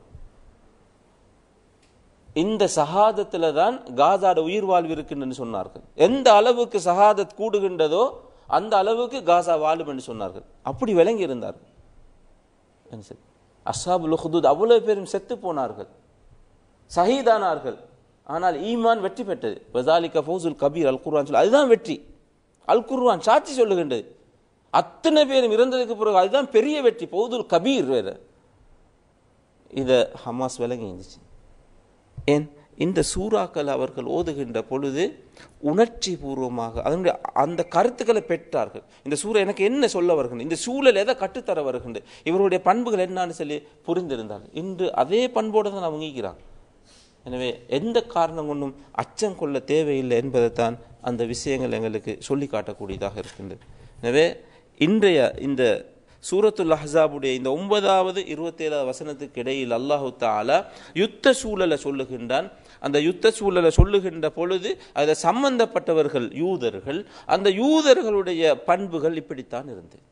இந்த சஹாதத்துல தான் காசாட உயிர் வாழ்வு இருக்குன்னு சொன்னார்கள். எந்த அளவுக்கு சஹாதத் கூடுகின்றதோ அந்த அளவுக்கு காசா வாழும் என்று சொன்னார்கள். அப்படி விளங்கி இருந்தார்கள். அஸ்ஹாபுல் உஹ்துத் அவ்வளவு பேரும் செத்து போனார்கள், ஷஹீதானார்கள். ஆனால் ஈமான் வெற்றி பெற்றது. வஸாலிக ஃபௌசுல் கபீர், அல் குர்ஆன் சொல்ல அதுதான் வெற்றி. அல் குர்ஆன் சாட்சி சொல்லுகின்றது. அத்தனை பேரும் இறந்ததுக்கு பிறகு அதுதான் பெரிய வெற்றி, ஃபௌசுல் கபீர் வேற. இதை ஹமாஸ் விளங்கி இருந்துச்சு. ஏன் இந்த சூறாக்கள் அவர்கள் ஓதுகின்ற பொழுது உணர்ச்சி பூர்வமாக அதனுடைய அந்த கருத்துக்களை பெற்றார்கள். இந்த சூறா எனக்கு என்ன சொல்ல வருகின்ற, இந்த சூழல் எதை கட்டுத்தர வருகின்ற, இவருடைய பண்புகள் என்னன்னு சொல்லி புரிந்திருந்தார்கள். இன்று அதே பண்போடு தான் அவங்க ஈக்கிறாங்க. எனவே எந்த காரணம் கொண்டும் அச்சம் கொள்ள தேவையில்லை என்பதைத்தான் அந்த விஷயங்கள் எங்களுக்கு சொல்லி காட்டக்கூடியதாக இருக்கின்றது. எனவே இன்றைய இந்த சூரத்துல் அஹ்ஸாபுடைய இந்த 9வது 27வது வசனத்துக்கு இடையில் அல்லாஹு தஆலா யுத்த சூழலை சொல்லுகின்றான். அந்த யுத்த சூழலை சொல்லுகின்ற பொழுது அதை சம்பந்தப்பட்டவர்கள் யூதர்கள். அந்த யூதர்களுடைய பண்புகள் இப்படித்தான் இருந்தது.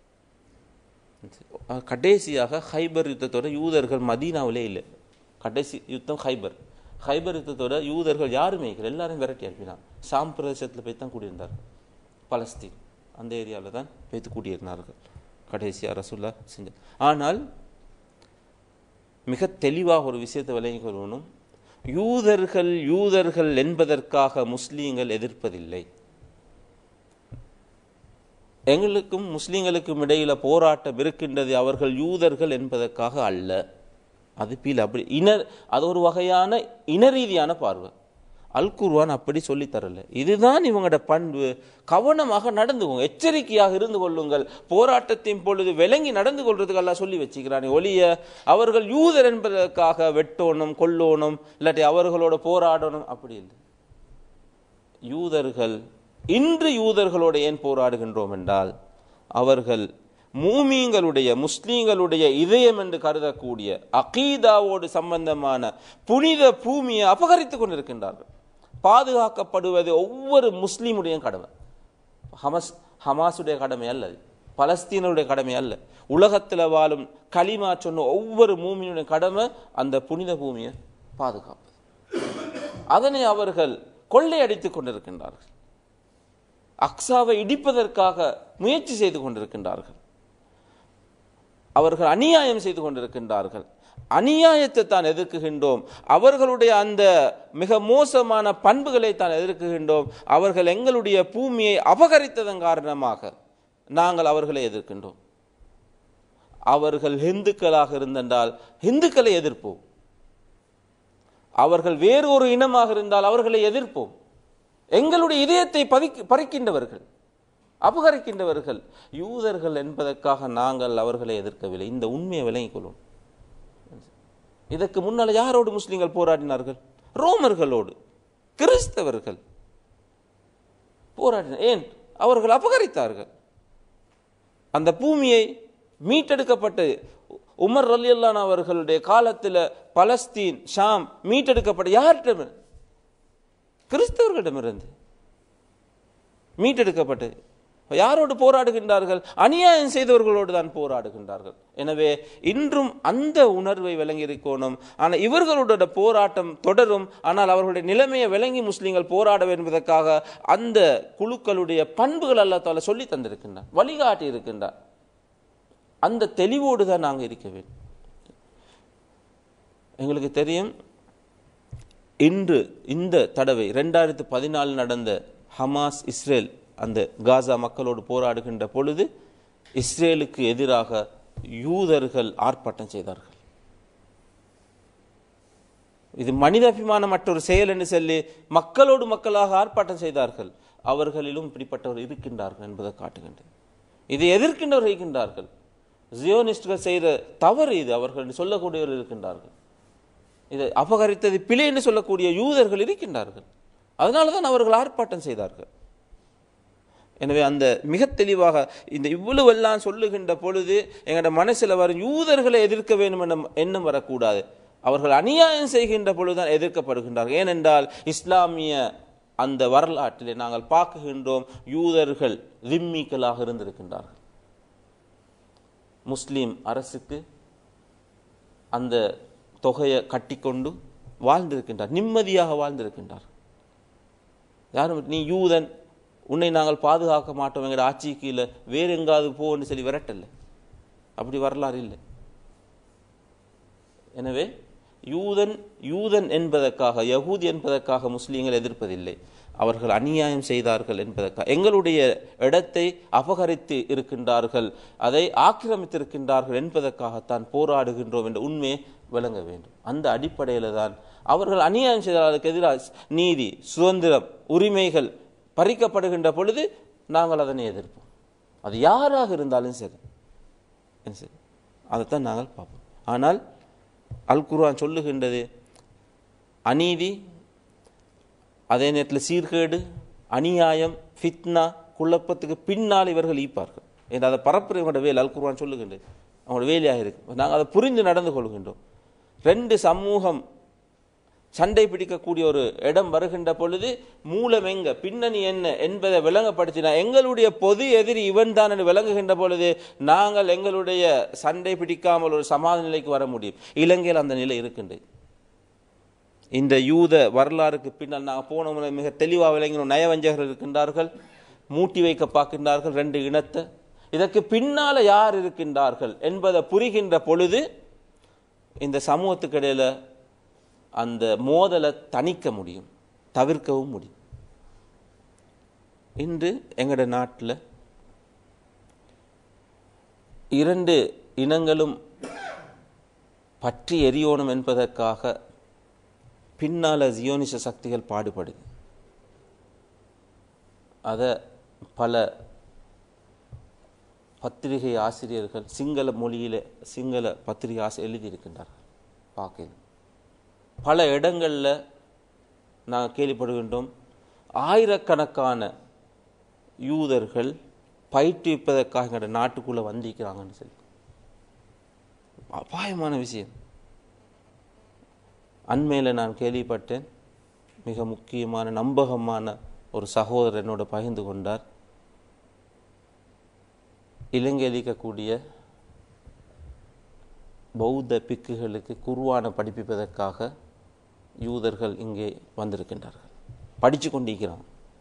கடைசியாக ஹைபர் யுத்தத்தோட யூதர்கள் மதீனாவிலே இல்லை. கடைசி யுத்தம் ஹைபர் யுத்தத்தோட யூதர்கள் யாருமே எல்லாரும் விரட்டி அனுப்பினார். ஷாம் பிரதேசத்தில் போய் தான் கூடியிருந்தார்கள். பலஸ்தீன் அந்த ஏரியாவில் தான் போய்த்து கூடியிருந்தார்கள் கடைசியாக ரசூலுல்லாஹ் செஞ்சார். ஆனால் மிக தெளிவாக ஒரு விஷயத்தை விளங்கிக் கொள்ளணும். யூதர்கள் என்பதற்காக முஸ்லீம்கள் எதிர்ப்பதில்லை. எங்களுக்கும் முஸ்லீம்களுக்கும் இடையில போராட்டம் இருக்கின்றது, அவர்கள் யூதர்கள் என்பதற்காக அல்ல. அது பீல் அப்படி அது ஒரு வகையான இனரீதியான பார்வை. அல் குர்ஆன் அப்படி சொல்லித்தரல. இதுதான் இவங்களோட பண்பு. கவனமாக நடந்துக்கோங்க, எச்சரிக்கையாக இருந்து கொள்ளுங்கள். போராட்டத்தின் பொழுது விளங்கி நடந்து கொள்றதுக்கு எல்லாம் சொல்லி வச்சுக்கிறானே ஒழிய அவர்கள் யூதர் என்பதற்காக வெட்டோணும் கொல்லோணும் இல்லாட்டி அவர்களோட போராடணும் அப்படி இல்லை. இன்று யூதர்களோட ஏன் போராடுகின்றோம் என்றால் அவர்கள் மூமீன்களுடைய முஸ்லீம்களுடைய இதயம் என்று கருதக்கூடிய அகீதாவோடு சம்பந்தமான புனித பூமியை அபகரித்துக் கொண்டிருக்கின்றார்கள். பாதுகாக்கப்படுவது ஒவ்வொரு முஸ்லீமுடைய கடமை. ஹமாஸுடைய கடமை அல்ல, பலஸ்தீனுடைய கடமை அல்ல. உலகத்தில் வாழும் கலிமா சொன்ன ஒவ்வொரு மூமினுடைய கடமை அந்த புனித பூமியை பாதுகாப்பது. அதனை அவர்கள் கொள்ளையடித்துக் கொண்டிருக்கின்றார்கள். அக்ஸாவை இடிப்பதற்காக முயற்சி செய்து கொண்டிருக்கின்றார்கள். அவர்கள் அநியாயம் செய்து கொண்டிருக்கின்றார்கள். அநியாயத்தை தான் எதிர்க்குகின்றோம். அவர்களுடைய அந்த மிக மோசமான பண்புகளை தான் எதிர்க்குகின்றோம். அவர்கள் எங்களுடைய பூமியை அபகரித்ததன் காரணமாக நாங்கள் அவர்களை எதிர்க்கின்றோம். அவர்கள் இந்துக்களாக இருந்தென்றால் இந்துக்களை எதிர்ப்போம். அவர்கள் வேறு ஒரு இனமாக இருந்தால் அவர்களை எதிர்ப்போம். எங்களுடைய இதயத்தை பறிக்கின்றவர்கள், அபகரிக்கின்றவர்கள் யூதர்கள் என்பதற்காக நாங்கள் அவர்களை எதிர்க்கவில்லை. இந்த உண்மையை விளங்கிக் கொள்ளும். இதற்கு முன்னால் யாரோடு முஸ்லிம்கள் போராடினார்கள்? ரோமர்களோடு, கிறிஸ்தவர்கள் போராடினார். ஏன்? அவர்கள் அபகரித்தார்கள். அந்த பூமியை மீட்டெடுக்கப்பட்டு உமர் ரலியல்லாஹு அவர்களுடைய காலத்தில் பலஸ்தீன் ஷாம் மீட்டெடுக்கப்பட்ட யார்கிட்ட? கிறிஸ்தவர்களிடமிருந்து மீட்டெடுக்கப்பட்டு யாரோடு போராடுகின்றார்கள்? அநியாயம் செய்தவர்களோடு தான் போராடுகின்றார்கள். எனவே இன்றும் அந்த உணர்வை விளங்கியிருக்கணும். ஆனால் இவர்களோட போராட்டம் தொடரும். ஆனால் அவர்களுடைய நிலைமையை விளங்கி முஸ்லீம்கள் போராட என்பதற்காக அந்த குழுக்களுடைய பண்புகள் அல்லாஹ் தஆலா சொல்லி தந்திருக்கின்றார், வழிகாட்டி இருக்கின்றார். அந்த தெளிவோடு தான் நாங்கள் இருக்க வேண்டும். எங்களுக்கு தெரியும், இன்று இந்த தடவை 2014 நடந்த ஹமாஸ் இஸ்ரேல் அந்த காசா மக்களோடு போராடுகின்ற பொழுது இஸ்ரேலுக்கு எதிராக யூதர்கள் ஆர்ப்பாட்டம் செய்தார்கள். இது மனிதாபிமானம் மற்றொரு செயல் என்று சொல்லி மக்களோடு மக்களாக ஆர்ப்பாட்டம் செய்தார்கள். அவர்களிலும் இப்படிப்பட்டவர் இருக்கின்றார்கள் என்பதை காட்டுகின்றது. இதை எதிர்க்கின்றவர்கள் இருக்கின்றார்கள். ஜியோனிஸ்டுகள் செய்த தவறு இது அவர்கள் சொல்லக்கூடியவர்கள் இருக்கின்றார்கள். இதை அபகரித்தது பிழை என்று சொல்லக்கூடிய யூதர்கள் இருக்கின்றார்கள். அதனால தான் அவர்கள் ஆர்ப்பாட்டம் செய்தார்கள். எனவே அந்த மிக தெளிவாக இந்த இவ்வளவெல்லாம் சொல்லுகின்ற பொழுது எங்களோட மனசில் வரும் யூதர்களை எதிர்க்க வேண்டும் என்ற எண்ணம் வரக்கூடாது. அவர்கள் அநியாயம் செய்கின்ற பொழுதுதான் எதிர்க்கப்படுகின்றார்கள். ஏனென்றால் இஸ்லாமிய அந்த வரலாற்றிலே நாங்கள் பார்க்குகின்றோம், யூதர்கள் விம்மிக்களாக இருந்திருக்கின்றார்கள். முஸ்லீம் அரசுக்கு அந்த தொகையை கட்டிக்கொண்டு வாழ்ந்திருக்கின்றார், நிம்மதியாக வாழ்ந்திருக்கின்றார். யாரும் நீ யூதன், உன்னை நாங்கள் பாதுகாக்க மாட்டோம், எங்களோட ஆட்சி கீழே வேறு எங்காவது போன்னு சொல்லி விரட்டல. அப்படி வரலாறு இல்லை. எனவே யூதன் என்பதற்காக, யகூதி என்பதற்காக முஸ்லீம்கள் எதிர்ப்பதில்லை. அவர்கள் அநியாயம் செய்தார்கள் என்பதற்காக, எங்களுடைய இடத்தை அபகரித்து இருக்கின்றார்கள், அதை ஆக்கிரமித்திருக்கின்றார்கள் என்பதற்காகத்தான் போராடுகின்றோம் என்ற உண்மையை விளங்க வேண்டும். அந்த அடிப்படையில் தான் அவர்கள் அநியாயம் செய்தார்களுக்கு எதிராக நீதி, சுதந்திரம், உரிமைகள் பறிக்கப்படுகின்ற பொழுது நாங்கள் அதனை எதிர்ப்போம். அது யாராக இருந்தாலும் சரி, அதைத்தான் நாங்கள் பார்ப்போம். ஆனால் அல் குர்ஆன் சொல்லுகின்றது, அநீதி, அதே நேரத்தில் சீர்கேடு, அநியாயம், ஃபித்னா, குழப்பத்துக்கு பின்னால் இவர்கள் ஈப்பார்கள் என்று அதை பரப்புற இவங்களோட வேலை அல் குர்ஆன் சொல்லுகின்றது. அவங்களோட வேலையாக இருக்கு. நாங்கள் அதை புரிந்து நடந்து கொள்கின்றோம். ரெண்டு சமூகம் சண்டை பிடிக்கக்கூடிய ஒரு இடம் வருகின்ற பொழுது மூலம் எங்க, பின்னணி என்ன என்பதை விளங்கப்படுத்தினா, எங்களுடைய பொது எதிரி இவன் தான் என்று விளங்குகின்ற பொழுது நாங்கள் எங்களுடைய சண்டை பிடிக்காமல் ஒரு சமாதான நிலைக்கு வர முடியும். இலங்கையில் அந்த நிலை இருக்கின்றது. இந்த யூத வரலாறுக்கு பின்னால் நாங்கள் போன முறை மிக தெளிவாக விளங்கினோம். நயவஞ்சகர்கள் இருக்கின்றார்கள், மூட்டி வைக்க பார்க்கின்றார்கள் ரெண்டு இனத்தை. இதற்கு பின்னால் யார் இருக்கின்றார்கள் என்பதை புரிகின்ற பொழுது இந்த சமூகத்துக்கு இடையில அந்த மோதலை தணிக்க முடியும், தவிர்க்கவும் முடியும். இன்று எங்களோட நாட்டில் இரண்டு இனங்களும் பற்றி எரியோணும் என்பதற்காக பின்னால ஜியோனிச சக்திகள் பாடுபடுது. அதை பல பத்திரிகை ஆசிரியர்கள் சிங்கள மொழியில் சிங்கள பத்திரிகை எழுதியிருக்கின்றார்கள். பார்க்க பல இடங்களில் நாங்கள் கேள்விப்படுகின்றோம், ஆயிரக்கணக்கான யூதர்கள் பயிற்றுவிப்பதற்காக எங்களோட நாட்டுக்குள்ளே வந்திருக்கிறாங்கன்னு சொல்லி. அபாயமான விஷயம். அண்மையில் நான் கேள்விப்பட்டேன், மிக முக்கியமான நம்பகமான ஒரு சகோதரர் என்னோட பகிர்ந்து கொண்டார். இலங்கையில் இருக்கக்கூடிய பௌத்த பிக்குகளுக்கு குர்ஆனை படிப்பிப்பதற்காக யூதர்கள் இங்கே வந்திருக்கின்றார்கள். படித்து கொண்டிருக்கிறான்.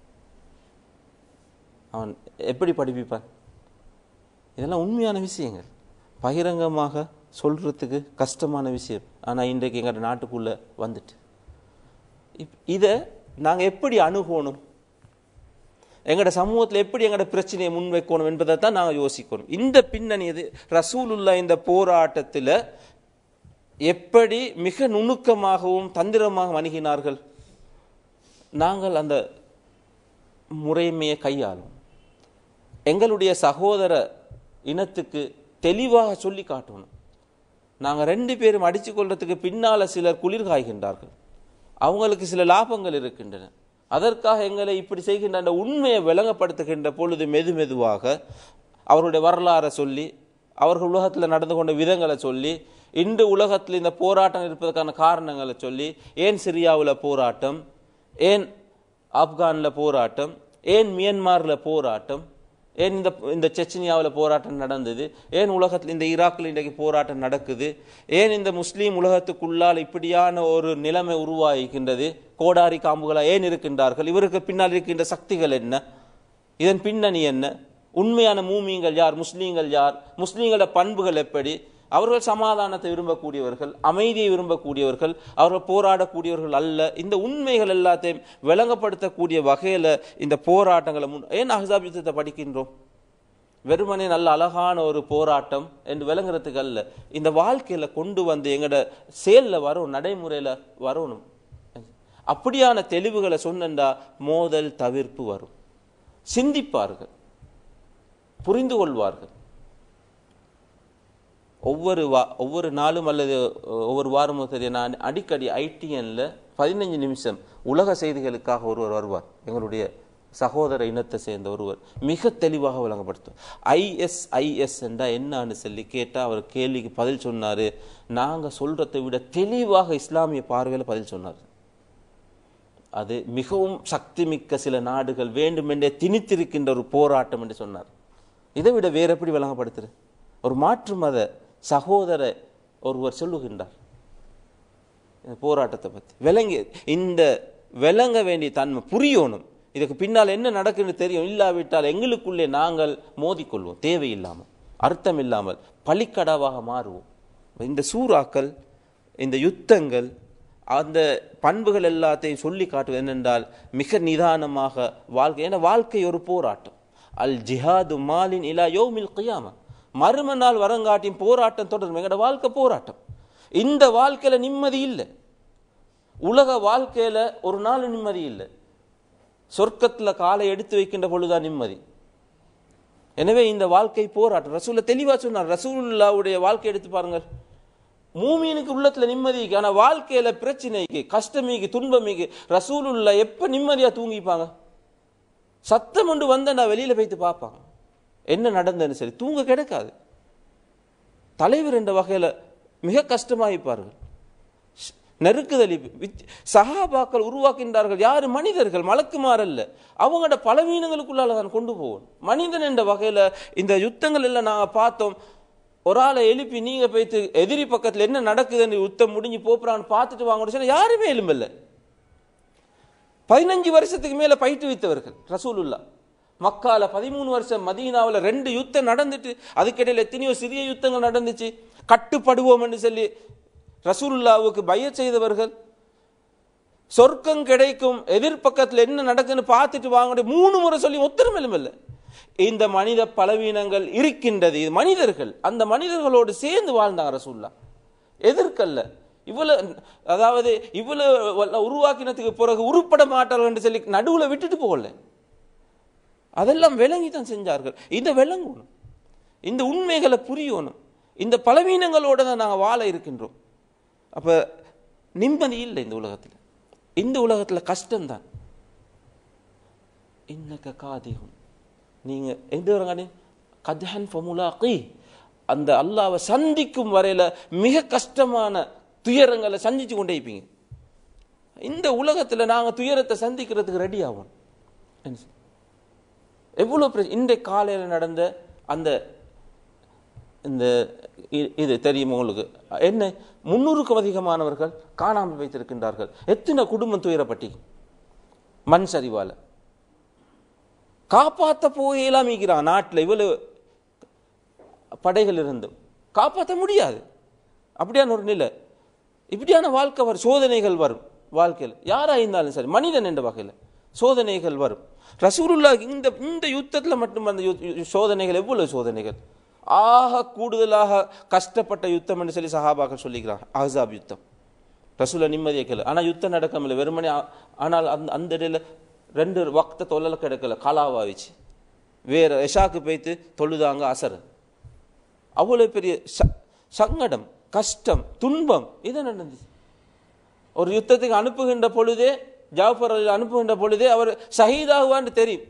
அவன் எப்படி படிப்பிப்பான்? இதெல்லாம் உண்மையான விஷயங்கள், பகிரங்கமாக சொல்கிறதுக்கு கஷ்டமான விஷயம். ஆனால் இன்றைக்கு எங்கள் நாட்டுக்குள்ளே வந்துட்டு இதை நாங்கள் எப்படி அணுகணும், எங்களோட சமூகத்தில் எப்படி எங்களோட பிரச்சனையை முன்வைக்கணும் என்பதை தான் நாங்கள் யோசிக்கணும். இந்த பின்னணி இது ரசூலுல்லாஹ் இந்த போராட்டத்தில் எப்படி மிக நுணுக்கமாகவும் தந்திரமாக அணுகினார்கள். நாங்கள் அந்த முறைமையை கையாளும். எங்களுடைய சகோதர இனத்துக்கு தெளிவாக சொல்லி காட்டணும். நாங்கள் ரெண்டு பேரும் அடித்து கொள்றதுக்கு பின்னால் சிலர் குளிர் காய்கின்றார்கள், அவங்களுக்கு சில லாபங்கள் இருக்கின்றன, அதற்காக எங்களை இப்படி செய்கின்ற உண்மையை விளங்கப்படுத்துகின்ற பொழுது மெதுவாக அவருடைய வரலாறை சொல்லி, அவர்கள் உலகத்தில் நடந்து கொண்ட விதங்களை சொல்லி, இன்று உலகத்தில் இந்த போராட்டம் இருப்பதற்கான காரணங்களை சொல்லி, ஏன் சிரியாவில் போராட்டம், ஏன் ஆப்கானில் போராட்டம், ஏன் மியன்மாரில் போராட்டம், ஏன் இந்த செச்சனியாவில் போராட்டம் நடந்தது, ஏன் உலகத்தில் இந்த ஈராக்கில் இன்றைக்கு போராட்டம் நடக்குது, ஏன் இந்த முஸ்லீம் உலகத்துக்குள்ளால் இப்படியான ஒரு நிலைமை உருவாகின்றது, கோடாரி காம்புகளாக ஏன் இருக்கின்றார்கள், இவருக்கு பின்னால் இருக்கின்ற சக்திகள் என்ன, இதன் பின்னணி என்ன, உண்மையான மூமியங்கள் யார், முஸ்லீம்கள் யார், முஸ்லீம்களோட பண்புகள் எப்படி, அவர்கள் சமாதானத்தை விரும்பக்கூடியவர்கள், அமைதியை விரும்பக்கூடியவர்கள், அவர்கள் போராடக்கூடியவர்கள் அல்ல. இந்த உண்மைகள் எல்லாத்தையும் விளங்கப்படுத்தக்கூடிய வகையில் இந்த போராட்டங்களை ஏன் அஹ்ஸாப் யுத்தத்தை படிக்கின்றோம்? வெறுமனே நல்ல அழகான ஒரு போராட்டம் என்று விளங்குறதுக்கு அல்ல, இந்த வாழ்க்கையில் கொண்டு வந்து எங்களோட செயலில் வரும், நடைமுறையில் வரணும். அப்படியான தெளிவுகளை சொன்னா மோதல் தவிர்ப்பு வரும். சிந்திப்பார்கள், புரிந்து கொள்வார்கள். ஒவ்வொரு நாளும் அல்லது ஒவ்வொரு வாரமும் சரி, நான் அடிக்கடி ITNல 15 நிமிஷம் உலக செய்திகளுக்காக ஒருவர் வருவார், எங்களுடைய சகோதர இனத்தை சேர்ந்த ஒருவர் மிக தெளிவாக விளங்கப்படுத்தும். ISIS என்றா என்னன்னு சொல்லி கேட்டால் அவர் கேள்விக்கு பதில் சொன்னார். நாங்கள் சொல்கிறதை விட தெளிவாக இஸ்லாமிய பார்வையில் பதில் சொன்னார். அது மிகவும் சக்தி மிக்க சில நாடுகள் வேண்டுமென்றே திணித்திருக்கின்ற ஒரு போராட்டம் என்று சொன்னார். இதை விட வேற எப்படி விளங்கப்படுத்துறது? ஒரு மாற்று மத சகோதர ஒருவர் சொல்லுகின்றார் போராட்டத்தை பற்றி. இந்த விளங்க வேண்டிய தன்மை புரியணும். இதுக்கு பின்னால் என்ன நடக்குன்னு தெரியும். இல்லாவிட்டால் எங்களுக்குள்ளே நாங்கள் மோதிக்கொள்வோம், தேவையில்லாமல் அர்த்தம் இல்லாமல் பலிக்கடாவாக மாறுவோம். இந்த சூறாக்கள், இந்த யுத்தங்கள், அந்த பண்புகள் எல்லாத்தையும் சொல்லி காட்டுவது என்னென்றால் மிக நிதானமாக வாழ்க்கை. ஏன்னா வாழ்க்கை ஒரு போராட்டம். அல் ஜிஹாது மாலின் இலா யௌமில் கியாமா, மறும நாள் வரங்காட்டியும் போராட்டம் தொடரும். எங்களோட வாழ்க்கை போராட்டம். இந்த வாழ்க்கையில நிம்மதி இல்லை. உலக வாழ்க்கையில ஒரு நாள் நிம்மதி இல்லை. சொர்க்கத்துல காலை எடுத்து வைக்கின்ற பொழுதுதான் நிம்மதி. எனவே இந்த வாழ்க்கை போராட்டம். ரசூலுல்லாஹ் தெளிவா சொன்னார். ரசூலுல்லாஹ்வுடைய வாழ்க்கை எடுத்து பாருங்கள். மூமினுக்கு உள்ளத்துல நிம்மதிக்கு, ஆனா வாழ்க்கையில பிரச்சனைக்கு, கஷ்டமிக்கு, துன்பமிக்கு ரசூலுல்லாஹ் எப்ப நிம்மதியா தூங்கிப்பாங்க? சத்தம் ஒன்று வந்தா வெளியில போய்த்து பார்ப்பாங்க என்ன நடந்ததுன்னு. சரி, தூங்க கிடைக்காது. தலைவர் என்ற வகையில மிக கஷ்டமாயிப்பார்கள். நெருக்குதலி சஹாபாக்கள் உருவாக்கின்றார்கள். யாரு? மனிதர்கள், மலக்குமார் அல்ல. அவங்களோட பலவீனங்களுக்குள்ளால தான் கொண்டு போவோம். மனிதன் என்ற வகையில இந்த யுத்தங்கள் எல்லாம் நாங்க பார்த்தோம். ஒரு ஆளை எழுப்பி நீங்க போய்த்து எதிரி பக்கத்துல என்ன நடக்குதுன்னு யுத்தம் முடிஞ்சு போறான்னு பார்த்துட்டு வாங்க சொன்னா யாருமே எழும்பல்ல. 15 வருஷத்துக்கு மேல பயிற்று வைத்தவர்கள் ரசூலுல்லாஹ். மக்கால 13 வருஷம், மதீனாவில் 2 யுத்தம் நடந்துட்டு அதுக்கிடையில் எத்தனையோ சிறிய யுத்தங்கள் நடந்துச்சு. கட்டுப்படுவோம் என்று சொல்லி ரசூலுல்லாஹ்வுக்கு பைஅத் செய்தவர்கள். சொர்க்கம் கிடைக்கும், எதிர்பக்கத்தில் என்ன நடக்குன்னு பார்த்துட்டு வாங்க 3 முறை சொல்லி ஒத்தரும் இல்லை. இந்த மனித பலவீனங்கள் இருக்கின்றது. இது மனிதர்கள், அந்த மனிதர்களோடு சேர்ந்து வாழ்ந்தாங்க ரசூலுல்லாஹ். எதிர்க்கல்ல. இவ்வளவு உருவாக்கினதுக்கு பிறகு உருப்பட மாட்டார்கள் என்று சொல்லி நடுவில் விட்டுட்டு போகல. அதெல்லாம் விளங்கி தான் செஞ்சார்கள். இந்த விளங்கணும், இந்த உண்மைகளை புரியணும். இந்த பலவீனங்களோட தான் நாங்கள் வாழ இருக்கின்றோம். அப்ப நிம்மதி இல்லை இந்த உலகத்தில். இந்த உலகத்தில் கஷ்டம்தான். இன்னக காதிகும், நீங்க எந்த வரங்க கத்ஹன் ஃபமுலாகி, அந்த அல்லாஹ்வை சந்திக்கும் வரையில மிக கஷ்டமான துயரங்களை சந்திச்சு கொண்டே இருப்பீங்க. இந்த உலகத்தில் நாங்க துயரத்தை சந்திக்கிறதுக்கு ரெடி ஆகும். எவ்வளவு இன்றைய காலையில் நடந்த அந்த இந்த இது தெரியும் உங்களுக்கு என்ன? 300க்கும் அதிகமானவர்கள் காணாமல் வைத்திருக்கின்றார்கள். எத்தனை குடும்பம் துயரப்பட்டி மண் சரிவால காப்பாற்ற போயெல்லாம் மீக்கிறான். நாட்டில் இவ்வளவு படைகள் இருந்தும் காப்பாற்ற முடியாது. அப்படியான ஒரு நிலை, இப்படியான வாழ்க்கை வரும். சோதனைகள் வரும் வாழ்க்கையில். யாரா இருந்தாலும் சரி, மனிதன் என்ற வகையில் சோதனைகள் வரும். ரசூலுல்லாஹ் இந்த யுத்தத்தில் மட்டும் அந்த சோதனைகள், எவ்வளவு சோதனைகள், ஆக கூடுதலாக கஷ்டப்பட்ட யுத்தம் என்று சொல்லி சஹாபாக்கள் சொல்லிக்கிறாங்க. அஹ்ஸாப் யுத்தம். ரசூலுல்லாஹ் நிம்மதியை கேளு, ஆனால் யுத்தம் நடக்கமில்லை, வெறுமனே. ஆனால் அந்த இடையில 2 வக்த தொல்லல கிடைக்கல, காலாவாயிச்சு. வேற எஷாக்கு போய்த்து தொழுதாங்க அசர். அவ்வளவு பெரிய சங்கடம், கஷ்டம், துன்பம் இது நடந்துச்சு. ஒரு யுத்தத்துக்கு அனுப்புகின்ற பொழுதே, ஜாஃபர் அனுப்புகின்ற பொழுதே அவர் ஷஹீதாகுவான்னு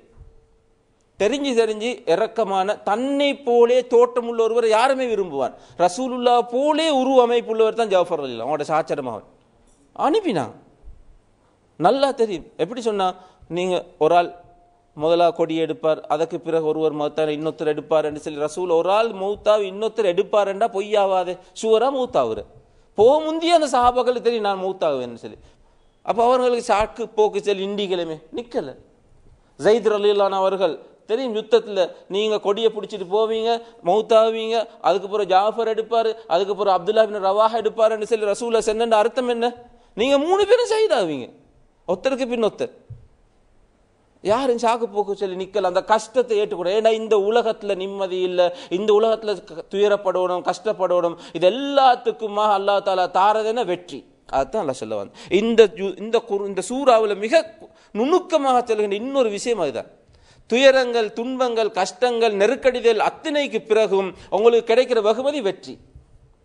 தெரிஞ்சு இறக்கமான தன்னை போலே தோட்டம் உள்ள ஒருவர் யாருமே விரும்புவார். ரசூலுல்லாஹ் போலே உருவ அமைப்புள்ளவர் தான் ஜாஃபர் அலி. அவங்களோட சாச்சரமாக அனுப்பினாங்க. நல்லா தெரியும். எப்படி சொன்னா, நீங்க ஒரு ஆள் முதலா கொடி எடுப்பார், அதுக்கு பிறகு ஒருவர் மௌத்தார், இன்னொருத்தர் எடுப்பார் என்று சொல்லி ரசூல் ஒரு ஆள் மௌத்தாவு இன்னொருத்தர் எடுப்பார் என்றா பொய்யாவாது, ஷூரா மௌத்தாவுரு போக முந்திய அந்த சஹாபாக்களுக்கு தெரியும் நான் மௌத்தாகுவேன்னு சொல்லி. அப்போ அவர்களுக்கு சாக்கு போக்கு சொல்லி இண்டிகளுமே நிக்கல. ஸைத் ரலியல்லாஹு அவர்கள் தெரியும், யுத்தத்தில் நீங்க கொடியை பிடிச்சிட்டு போவீங்க, மௌத்தாவீங்க, அதுக்கப்புறம் ஜாஃபர் எடுப்பாரு, அதுக்கப்புறம் அப்துல்லா பின் ரவாஹா எடுப்பாருன்னு சொல்லி ரசூலுல்லாஹ் சொன்ன அர்த்தம் என்ன? நீங்க 3 பேரும் ஷஹீதாவீங்க, ஒருத்தருக்கு பின் ஒருத்தர். யாரும் சாக்கு போக்கு சொல்லி நிக்கல. அந்த கஷ்டத்தை ஏற்றுக்கூட. ஏன்னா இந்த உலகத்துல நிம்மதி இல்லை, இந்த உலகத்துல துயரப்படணும், கஷ்டப்படணும். இது எல்லாத்துக்குமா அல்லாஹ் தாலா தாரதென வெற்றி. அதுதான் அல்லாஹ் சொல்ல வந்து இந்த சூறாவில் மிக நுணுக்கமாக சொல்கின்ற இன்னொரு விஷயம் அதுதான். துயரங்கள், துன்பங்கள், கஷ்டங்கள், நெருக்கடிகள் அத்தனைக்கு பிறகும் உங்களுக்கு கிடைக்கிற வெகுமதி வெற்றி.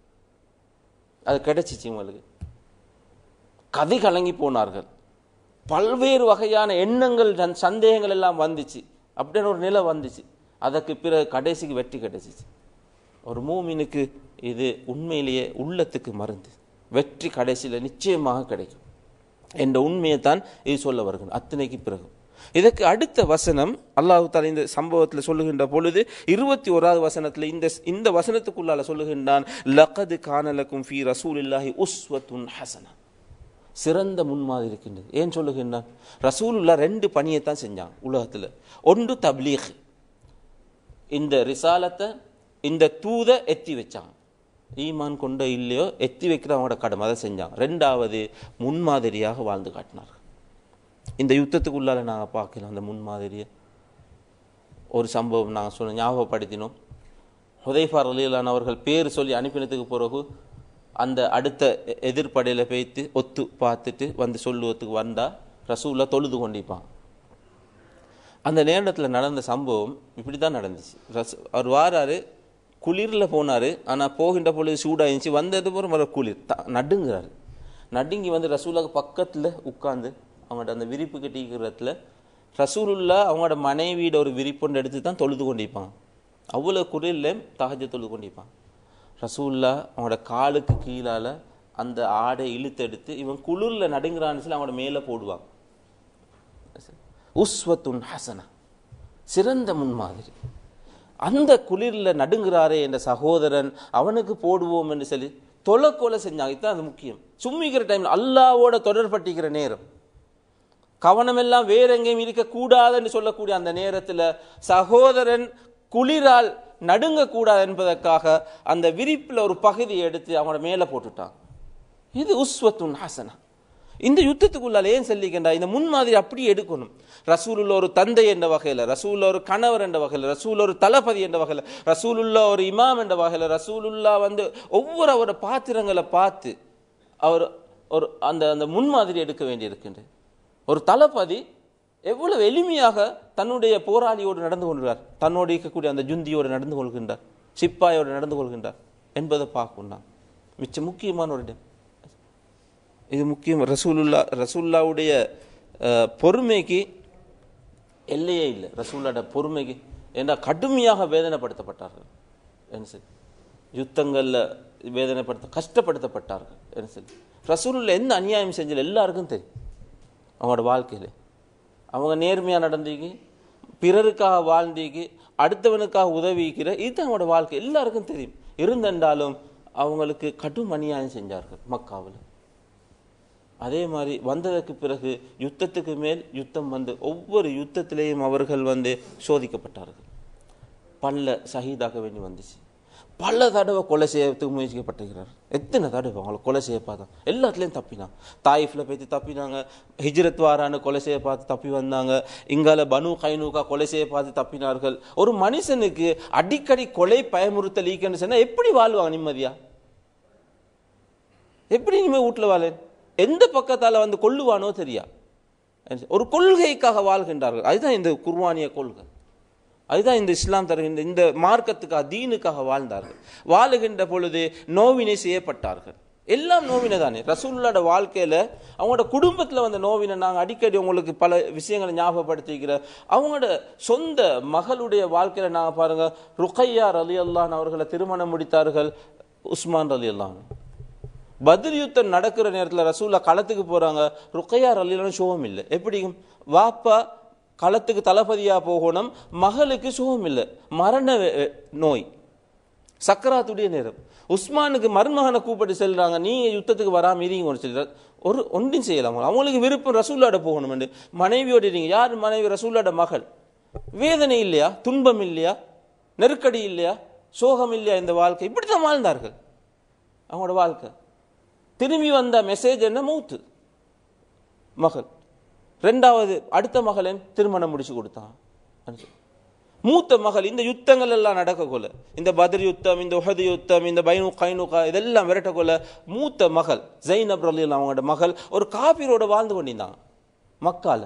அது கிடைச்சிச்சு. உங்களுக்கு கதி கலங்கி போனார்கள். பல்வேறு வகையான எண்ணங்கள் சந்தேகங்கள் எல்லாம் வந்துச்சு. அப்படின்னு ஒரு நிலை வந்துச்சு. அதற்கு பிறகு கடைசிக்கு வெற்றி கிடைச்சிச்சு. ஒரு மூமினுக்கு இது உண்மையிலேயே உள்ளத்துக்கு மருந்து. வெற்றி கடைசியில் நிச்சயமாக கிடைக்கும் என்ற உண்மையை தான் இது சொல்ல வருகிறது. அத்தனைக்கு பிறகு இதற்கு அடுத்த வசனம் அல்லாஹ் தஆலா இந்த சம்பவத்தில் சொல்லுகின்ற பொழுது 21வது வசனத்தில் இந்த வசனத்துக்குள்ளால சொல்லுகின்றான், லகது கான லகும் ஃபீ ரசூலில்லாஹி உஸ்வத்துன் ஹஸனா, சிறந்த முன்மாதிரி இருக்கின்றது. ஏன் சொல்லுகின்றான்? ரசூலுல்லாஹ் 2 பணியை தான் செஞ்சாங்க உலகத்தில். ஒன்று தப்லீக், இந்த ரிசாலத்தை இந்த தூதை எத்தி வச்சாங்க. ஈமான் கொண்ட இல்லையோ எத்தி வைக்கிற அவங்களோட கடமை, அதை செஞ்சாங்க. 2வது முன்மாதிரியாக வாழ்ந்து காட்டினார்கள். இந்த யுத்தத்துக்குள்ளால நாங்கள் பார்க்கலாம் அந்த முன்மாதிரியை. ஒரு சம்பவம் நாங்கள் ஞாபகப்படுத்தினோம். ஹுதைஃபா ரலியல்லாஹு அன்ஹு அவர்கள் பேர் சொல்லி அனுப்பினதுக்கு பிறகு அந்த அடுத்த எதிர்ப்படையில் போய்த்து ஒத்து பார்த்துட்டு வந்து சொல்லுவதுக்கு வந்தால் ரசூலுல்லாஹ் தொழுது கொண்டிருப்பான். அந்த நேரத்தில் நடந்த சம்பவம் இப்படி தான் நடந்துச்சு. அவர் வாராரு, குளிரில் போனார். ஆனால் போகின்ற பொழுது சூடாகிச்சு. வந்தது போகிற குளிர் நடுங்கிறாரு. நடுங்கி வந்து ரசூலுல்லாஹ் பக்கத்தில் உட்காந்து அவங்கள்ட்ட அந்த விரிப்பு கட்டிக்கிறதுல ரசூலுல்லாஹ் அவங்களோட மனைவியோட ஒரு விரிப்பொண்டு எடுத்து தான் தொழுது கொண்டிருப்பாங்க. அவ்வளோ குளிரில் தஹஜ்ஜுத் தொழுது கொண்டிருப்பாங்க. ரசூலுல்லாஹ் அவங்களோட காலுக்கு கீழால் அந்த ஆடை இழுத்தெடுத்து இவன் குளிரில் நடுங்கிறான்னு சொல்லி அவங்களோட மேலே போடுவாங்க. உஸ்வத்துன் ஹஸனா, சிறந்த முன்மாதிரி. அந்த குளிரில் நடுங்கிறாரே என்ற சகோதரன், அவனுக்கு போடுவோம் என்று சொல்லி தொலைக்கொலை செஞ்சாங்க. இதுதான் அது முக்கியம். சும்மிக்கிற டைமில் அல்லாவோட தொடர்பட்டிக்கிற நேரம், கவனமெல்லாம் வேற எங்கேயும் இருக்கக்கூடாதுன்னு சொல்லக்கூடிய அந்த நேரத்தில் சகோதரன் குளிரால் நடுங்கக்கூடாது என்பதற்காக அந்த விரிப்பில் ஒரு பகுதியை எடுத்து அவனோட மேலே போட்டுட்டான். இது உஸ்வத்துன் ஹஸனா. இந்த யுத்தத்துக்குள்ளால் ஏன் சொல்லிக்கின்றா? இந்த முன்மாதிரி அப்படி எடுக்கணும். ரசூலுல்லாஹ் ஒரு தந்தை என்ற வகையில், ரசூலுல்லாஹ் ஒரு கணவர் என்ற வகையில், ரசூலுல்லாஹ் ஒரு தளபதி என்ற வகையில், ரசூலுல்லாஹ் ஒரு இமாம் என்ற வகையில், ரசூலுல்லாஹ் வந்து ஒவ்வொரு அவரோட பாத்திரங்களை பார்த்து அவர் ஒரு அந்த முன்மாதிரி எடுக்க வேண்டியிருக்கின்றது. ஒரு தளபதி எவ்வளவு எளிமையாக தன்னுடைய போராளியோடு நடந்து கொள்கிறார், தன்னோடு இருக்கக்கூடிய அந்த ஜுந்தியோடு நடந்து கொள்கின்றார், சிப்பாயோடு நடந்து கொள்கின்றார் என்பதை பார்க்கணும். மிச்ச முக்கியமான ஒரு இடம் இது. முக்கியம். ரசூலுல்லாவுடைய பொறுமைக்கு எல்லையே இல்லை. ரசூலுல்லாஹ்வுடைய பொறுமைக்கு ஏன்னா கடுமையாக வேதனைப்படுத்தப்பட்டார்கள் என்ன சரி, யுத்தங்களில் கஷ்டப்படுத்தப்பட்டார்கள் என்ன சரி. ரசூலுல்லாஹ் எந்த அநியாயம் செஞ்சது எல்லாருக்கும் தெரியும். அவங்களோட வாழ்க்கையில் அவங்க நேர்மையாக நடந்தீங்க, பிறருக்காக வாழ்ந்தீங்க, அடுத்தவனுக்காக உதவிக்கிற, இது அவங்களோட வாழ்க்கை எல்லாருக்கும் தெரியும். இருந்தென்றாலும் அவங்களுக்கு கடும் அநியாயம் செஞ்சார்கள் மக்காவில். அதே மாதிரி வந்ததற்கு பிறகு யுத்தத்துக்கு மேல் யுத்தம் வந்து ஒவ்வொரு யுத்தத்திலேயும் அவர்கள் வந்து சோதிக்கப்பட்டார்கள். பல ஷஹீதாக வேண்டி வந்துச்சு. பல தடவை கொலை செய்யறதுக்கு முயற்சிக்கப்பட்டிருக்கிறார். எத்தனை தடவை அவங்களை கொலை செய்ய பார்த்தாங்க. எல்லாத்துலேயும் தப்பினாங்க. தாயிஃபில் போய்த்து தப்பினாங்க, ஹிஜ்ரத் வாரான்னு கொலை செய்ய பார்த்து தப்பி வந்தாங்க, இங்கால பனு கைனூகா கொலை செய்ய பார்த்து தப்பினார்கள். ஒரு மனுஷனுக்கு அடிக்கடி கொலை பயமுறுத்தல் ஈக்கன்னு சொன்னால் எப்படி வாழ்வாங்க நிம்மதியா? எப்படி நிம்மதி வீட்டில் வாழ? எந்த பக்கத்தால் வந்து கொல்லுவானோ தெரியா. ஒரு கொள்கைக்காக வாழ்கின்றார்கள். அதுதான் இந்த குர்ஆனிய கொள்கை, அதுதான் இந்த இஸ்லாம் தருகின்ற இந்த மார்க்கத்துக்காக தீனுக்காக வாழ்ந்தார்கள். வாழுகின்ற பொழுது நோவினை செய்யப்பட்டார்கள். எல்லாம் நோவினை தானே. ரசூலுல்லாஹ்வோட வாழ்க்கையில் அவங்களோட குடும்பத்தில் வந்த நோவினை நாங்கள் அடிக்கடி உங்களுக்கு பல விஷயங்களை ஞாபகப்படுத்திக்கிற. அவங்களோட சொந்த மகளுடைய வாழ்க்கையில் நாங்கள் பாருங்கள், ருக்கையா ரலியல்லாஹு அன்ஹா அவர்களை திருமணம் முடித்தார்கள் உஸ்மான் ரலியல்லாஹு அன்ஹு. பத்ர் யுத்தம் நடக்கிற நேரத்தில் ரசூலுல்லாஹ் களத்துக்கு போகிறாங்க, ருக்கையா ரலியல்லாஹு அன்ஹா சுகம் இல்லை. எப்படியும் வாப்பா களத்துக்கு தளபதியாக போகணும், மகளுக்கு சுகம் இல்லை, மரண நோய், சக்கராத்துடைய நேரம். உஸ்மானுக்கு மருமகனை கூப்பிட்டு செல்றாங்க, நீங்கள் யுத்தத்துக்கு வராமல் இருங்க சொல்கிறார். ஒன்றும் செய்யலாம். அவங்களுக்கு விருப்பம் ரசூலுல்லாஹ்வோட போகணும் என்று. மனைவியோடு இருங்க. யார் மனைவி? ரசூலுல்லாஹ்வோட மகள். வேதனை இல்லையா? துன்பம் இல்லையா? நெருக்கடி இல்லையா? சோகம் இல்லையா? இந்த வாழ்க்கை இப்படி தான் வாழ்ந்தார்கள் அவங்களோட வாழ்க்கை. திரும்பி வந்த மெசேஜ் என்ன? மௌத்து. மகள் ரெண்டாவது அடுத்த மகளை திருமணம் முடிச்சு கொடுத்தான். மூத்த மகள் இந்த யுத்தங்கள் எல்லாம் நடக்க கொள்ள, இந்த பத்ர் யுத்தம், இந்த உஹது யுத்தம், இந்த பைனு கைனுகா இதெல்லாம் விரட்ட கொள்ள மூத்த மகள் ஜைனப் ரலியல்லாஹு அவங்களோட மகள் ஒரு காபிரோட வாழ்ந்து கொண்டிருந்தாங்க மக்கால.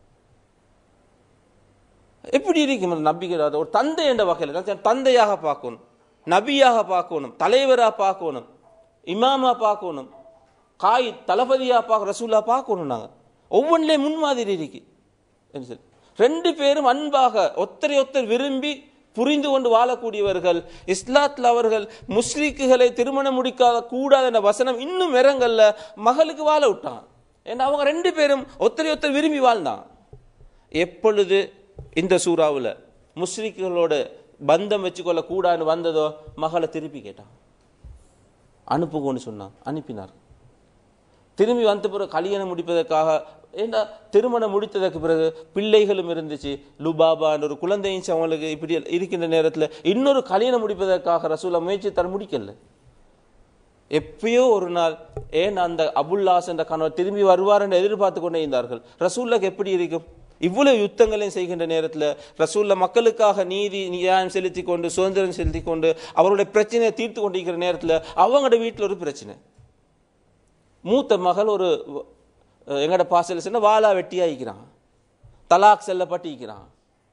எப்படி இருக்கும் நபிகள்? ஒரு தந்தை என்ற வகையில் தந்தையாக பார்க்கணும், நபியாக பார்க்கணும், தலைவராக பார்க்கணும், இமாமா பார்க்கணும், காய் தளபதியாக பார்க்க, ரசூலா பார்க்கணும். நாங்கள் ஒவ்வொன்றிலே முன்மாதிரி இருக்கு. ரெண்டு பேரும் அன்பாக ஒத்தரை ஒத்தர் விரும்பி புரிந்து கொண்டு வாழக்கூடியவர்கள். இஸ்லாத்தில் அவர்கள் முஸ்லிக்குகளை திருமணம் முடிக்காத கூடாத என்ற வசனம் இன்னும் இறங்கல்ல, மகளுக்கு வாழ விட்டான். ஏன்னா அவங்க ரெண்டு பேரும் ஒத்தரை ஒத்தர் விரும்பி வாழ்ந்தான். எப்பொழுது இந்த சூறாவில் முஸ்லிக்குகளோட பந்தம் வச்சுக்கொள்ள கூடாதுன்னு வந்ததோ மகளை திருப்பி கேட்டான், அனுப்புகோன்னு சொன்னான். அனுப்பினார். திரும்பி வந்த பிறகு கல்யாணம் முடிப்பதற்காக, ஏன்னா திருமணம் முடித்ததற்கு பிறகு பிள்ளைகளும் இருந்துச்சு, லுபாபான்னு ஒரு குழந்தையும் அவங்களுக்கு இப்படி இருக்கின்ற நேரத்தில் இன்னொரு கல்யாணம் முடிப்பதற்காக ரசூலா முயற்சி தர முடிக்கல. எப்பயோ ஒரு நாள் ஏன் அந்த அபுல்லாஸ் என்ற கணவர் திரும்பி வருவார் என்று எதிர்பார்த்து கொண்டே இருந்தார்கள். ரசூல்லாக்கு எப்படி இருக்கும்? இவ்வளவு யுத்தங்களையும் செய்கின்ற நேரத்தில் ரசூல்லா மக்களுக்காக நீதி நியாயம் செலுத்தி கொண்டு சுதந்திரம் செலுத்தி கொண்டு அவருடைய பிரச்சனையை தீர்த்து கொண்டிருக்கிற நேரத்தில் அவங்களோட வீட்டில் ஒரு பிரச்சனை. மூத்த மகள் ஒரு எங்கட பாசல சொன்ன வாளா வெட்டியாயிக்கிறான், தலாக் செல்லப்பட்டிருக்கிறான்.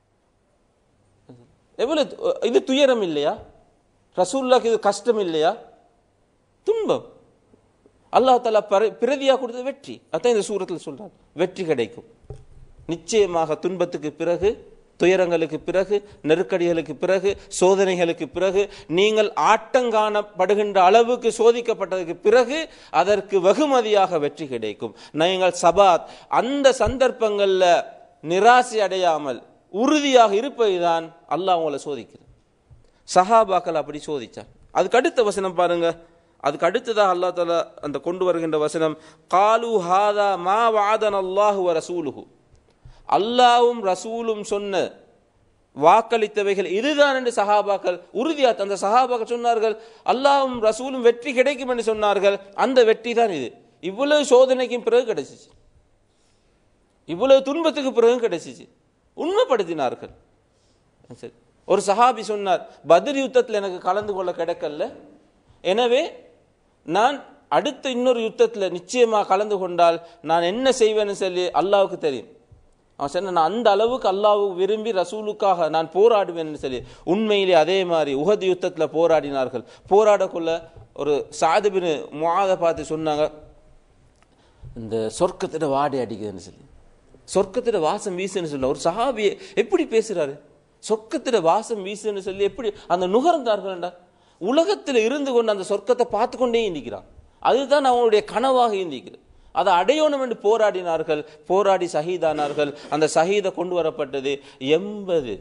எவ்வளவு இது துயரம் இல்லையா? ரசூலுல்லாஹ்க்கு இது கஷ்டம் இல்லையா? துன்பம். அல்லாஹ் தஆலா பிரதியா கொடுத்த வெற்றி. அதான் இந்த சூரத்தில் சொல்றார், வெற்றி கிடைக்கும் நிச்சயமாக. துன்பத்துக்கு பிறகு, துயரங்களுக்கு பிறகு, நெருக்கடிகளுக்கு பிறகு, சோதனைகளுக்கு பிறகு, நீங்கள் ஆட்டங்காணப்படுகின்ற அளவுக்கு சோதிக்கப்பட்டதுக்கு பிறகு அதற்கு வெகுமதியாக வெற்றி கிடைக்கும். நீங்கள் சபாத் அந்த சந்தர்ப்பங்களில் நிராசை அடையாமல் உறுதியாக இருப்பதுதான் அல்லாஹ் அவங்களை சோதிக்கிறது. சஹாபாக்கள் அப்படி சோதிச்சார். அதுக்கு அடுத்த வசனம் பாருங்க. அதுக்கு அடுத்ததாக அல்லாஹ் தஆலா அந்த கொண்டு வருகின்ற வசனம், காலு ஹாதா மா வஅதன அல்லாஹு வ ரசூலுஹு, அல்லாஹ்வும் ரசூலும் சொன்ன வாக்களித்தவைகள் இதுதான் என்று சஹாபாக்கள் உறுதியா அந்த சஹாபாக்கள் சொன்னார்கள். அல்லாஹ்வும் ரசூலும் வெற்றி கிடைக்கும் என்று சொன்னார்கள். அந்த வெற்றி தான் இது. இவ்வளவு சோதனைக்கும் பிறகு கிடைச்சிச்சு, இவ்வளவு துன்பத்துக்கு பிறகு கிடைச்சிச்சு. உண்மைப்படுத்தினார்கள். ஒரு சஹாபி சொன்னார், பத்ர் யுத்தத்தில் எனக்கு கலந்து கொள்ள கிடைக்கல, எனவே நான் அடுத்த இன்னொரு யுத்தத்தில் நிச்சயமாக கலந்து கொண்டால் நான் என்ன செய்வேன்னு சொல்லி அல்லாஹ்வுக்கு தெரியும். அவன் சொன்ன, நான் அந்த அளவுக்கு அல்லாஹ்வுக்கு விரும்பி ரசூலுக்காக நான் போராடுவேன்னு சொல்லி. உண்மையிலே அதே மாதிரி உஹது யுத்தத்தில் போராடினார்கள். போராடக்குள்ள ஒரு சாது பின் முஆத பார்த்து சொன்னாங்க, இந்த சொர்க்கத்திட வாடை அடிக்குதுன்னு சொல்லி, சொர்க்கத்திட வாசம் வீசுன்னு சொல்ல. ஒரு சஹாபியை எப்படி பேசுறாரு, சொர்க்கத்திட வாசம் வீசுன்னு சொல்லி எப்படி அந்த நுகர்ந்தார்கள்டா. உலகத்தில் இருந்து கொண்டு அந்த சொர்க்கத்தை பார்த்து கொண்டே இந்திக்கிறான். அதுதான் அவங்களுடைய கனவாக இந்திக்கிறது. அதை அடையணும் என்று போராடினார்கள். போராடி ஷஹீதானார்கள். அந்த ஷஹீதை கொண்டு வரப்பட்டது 80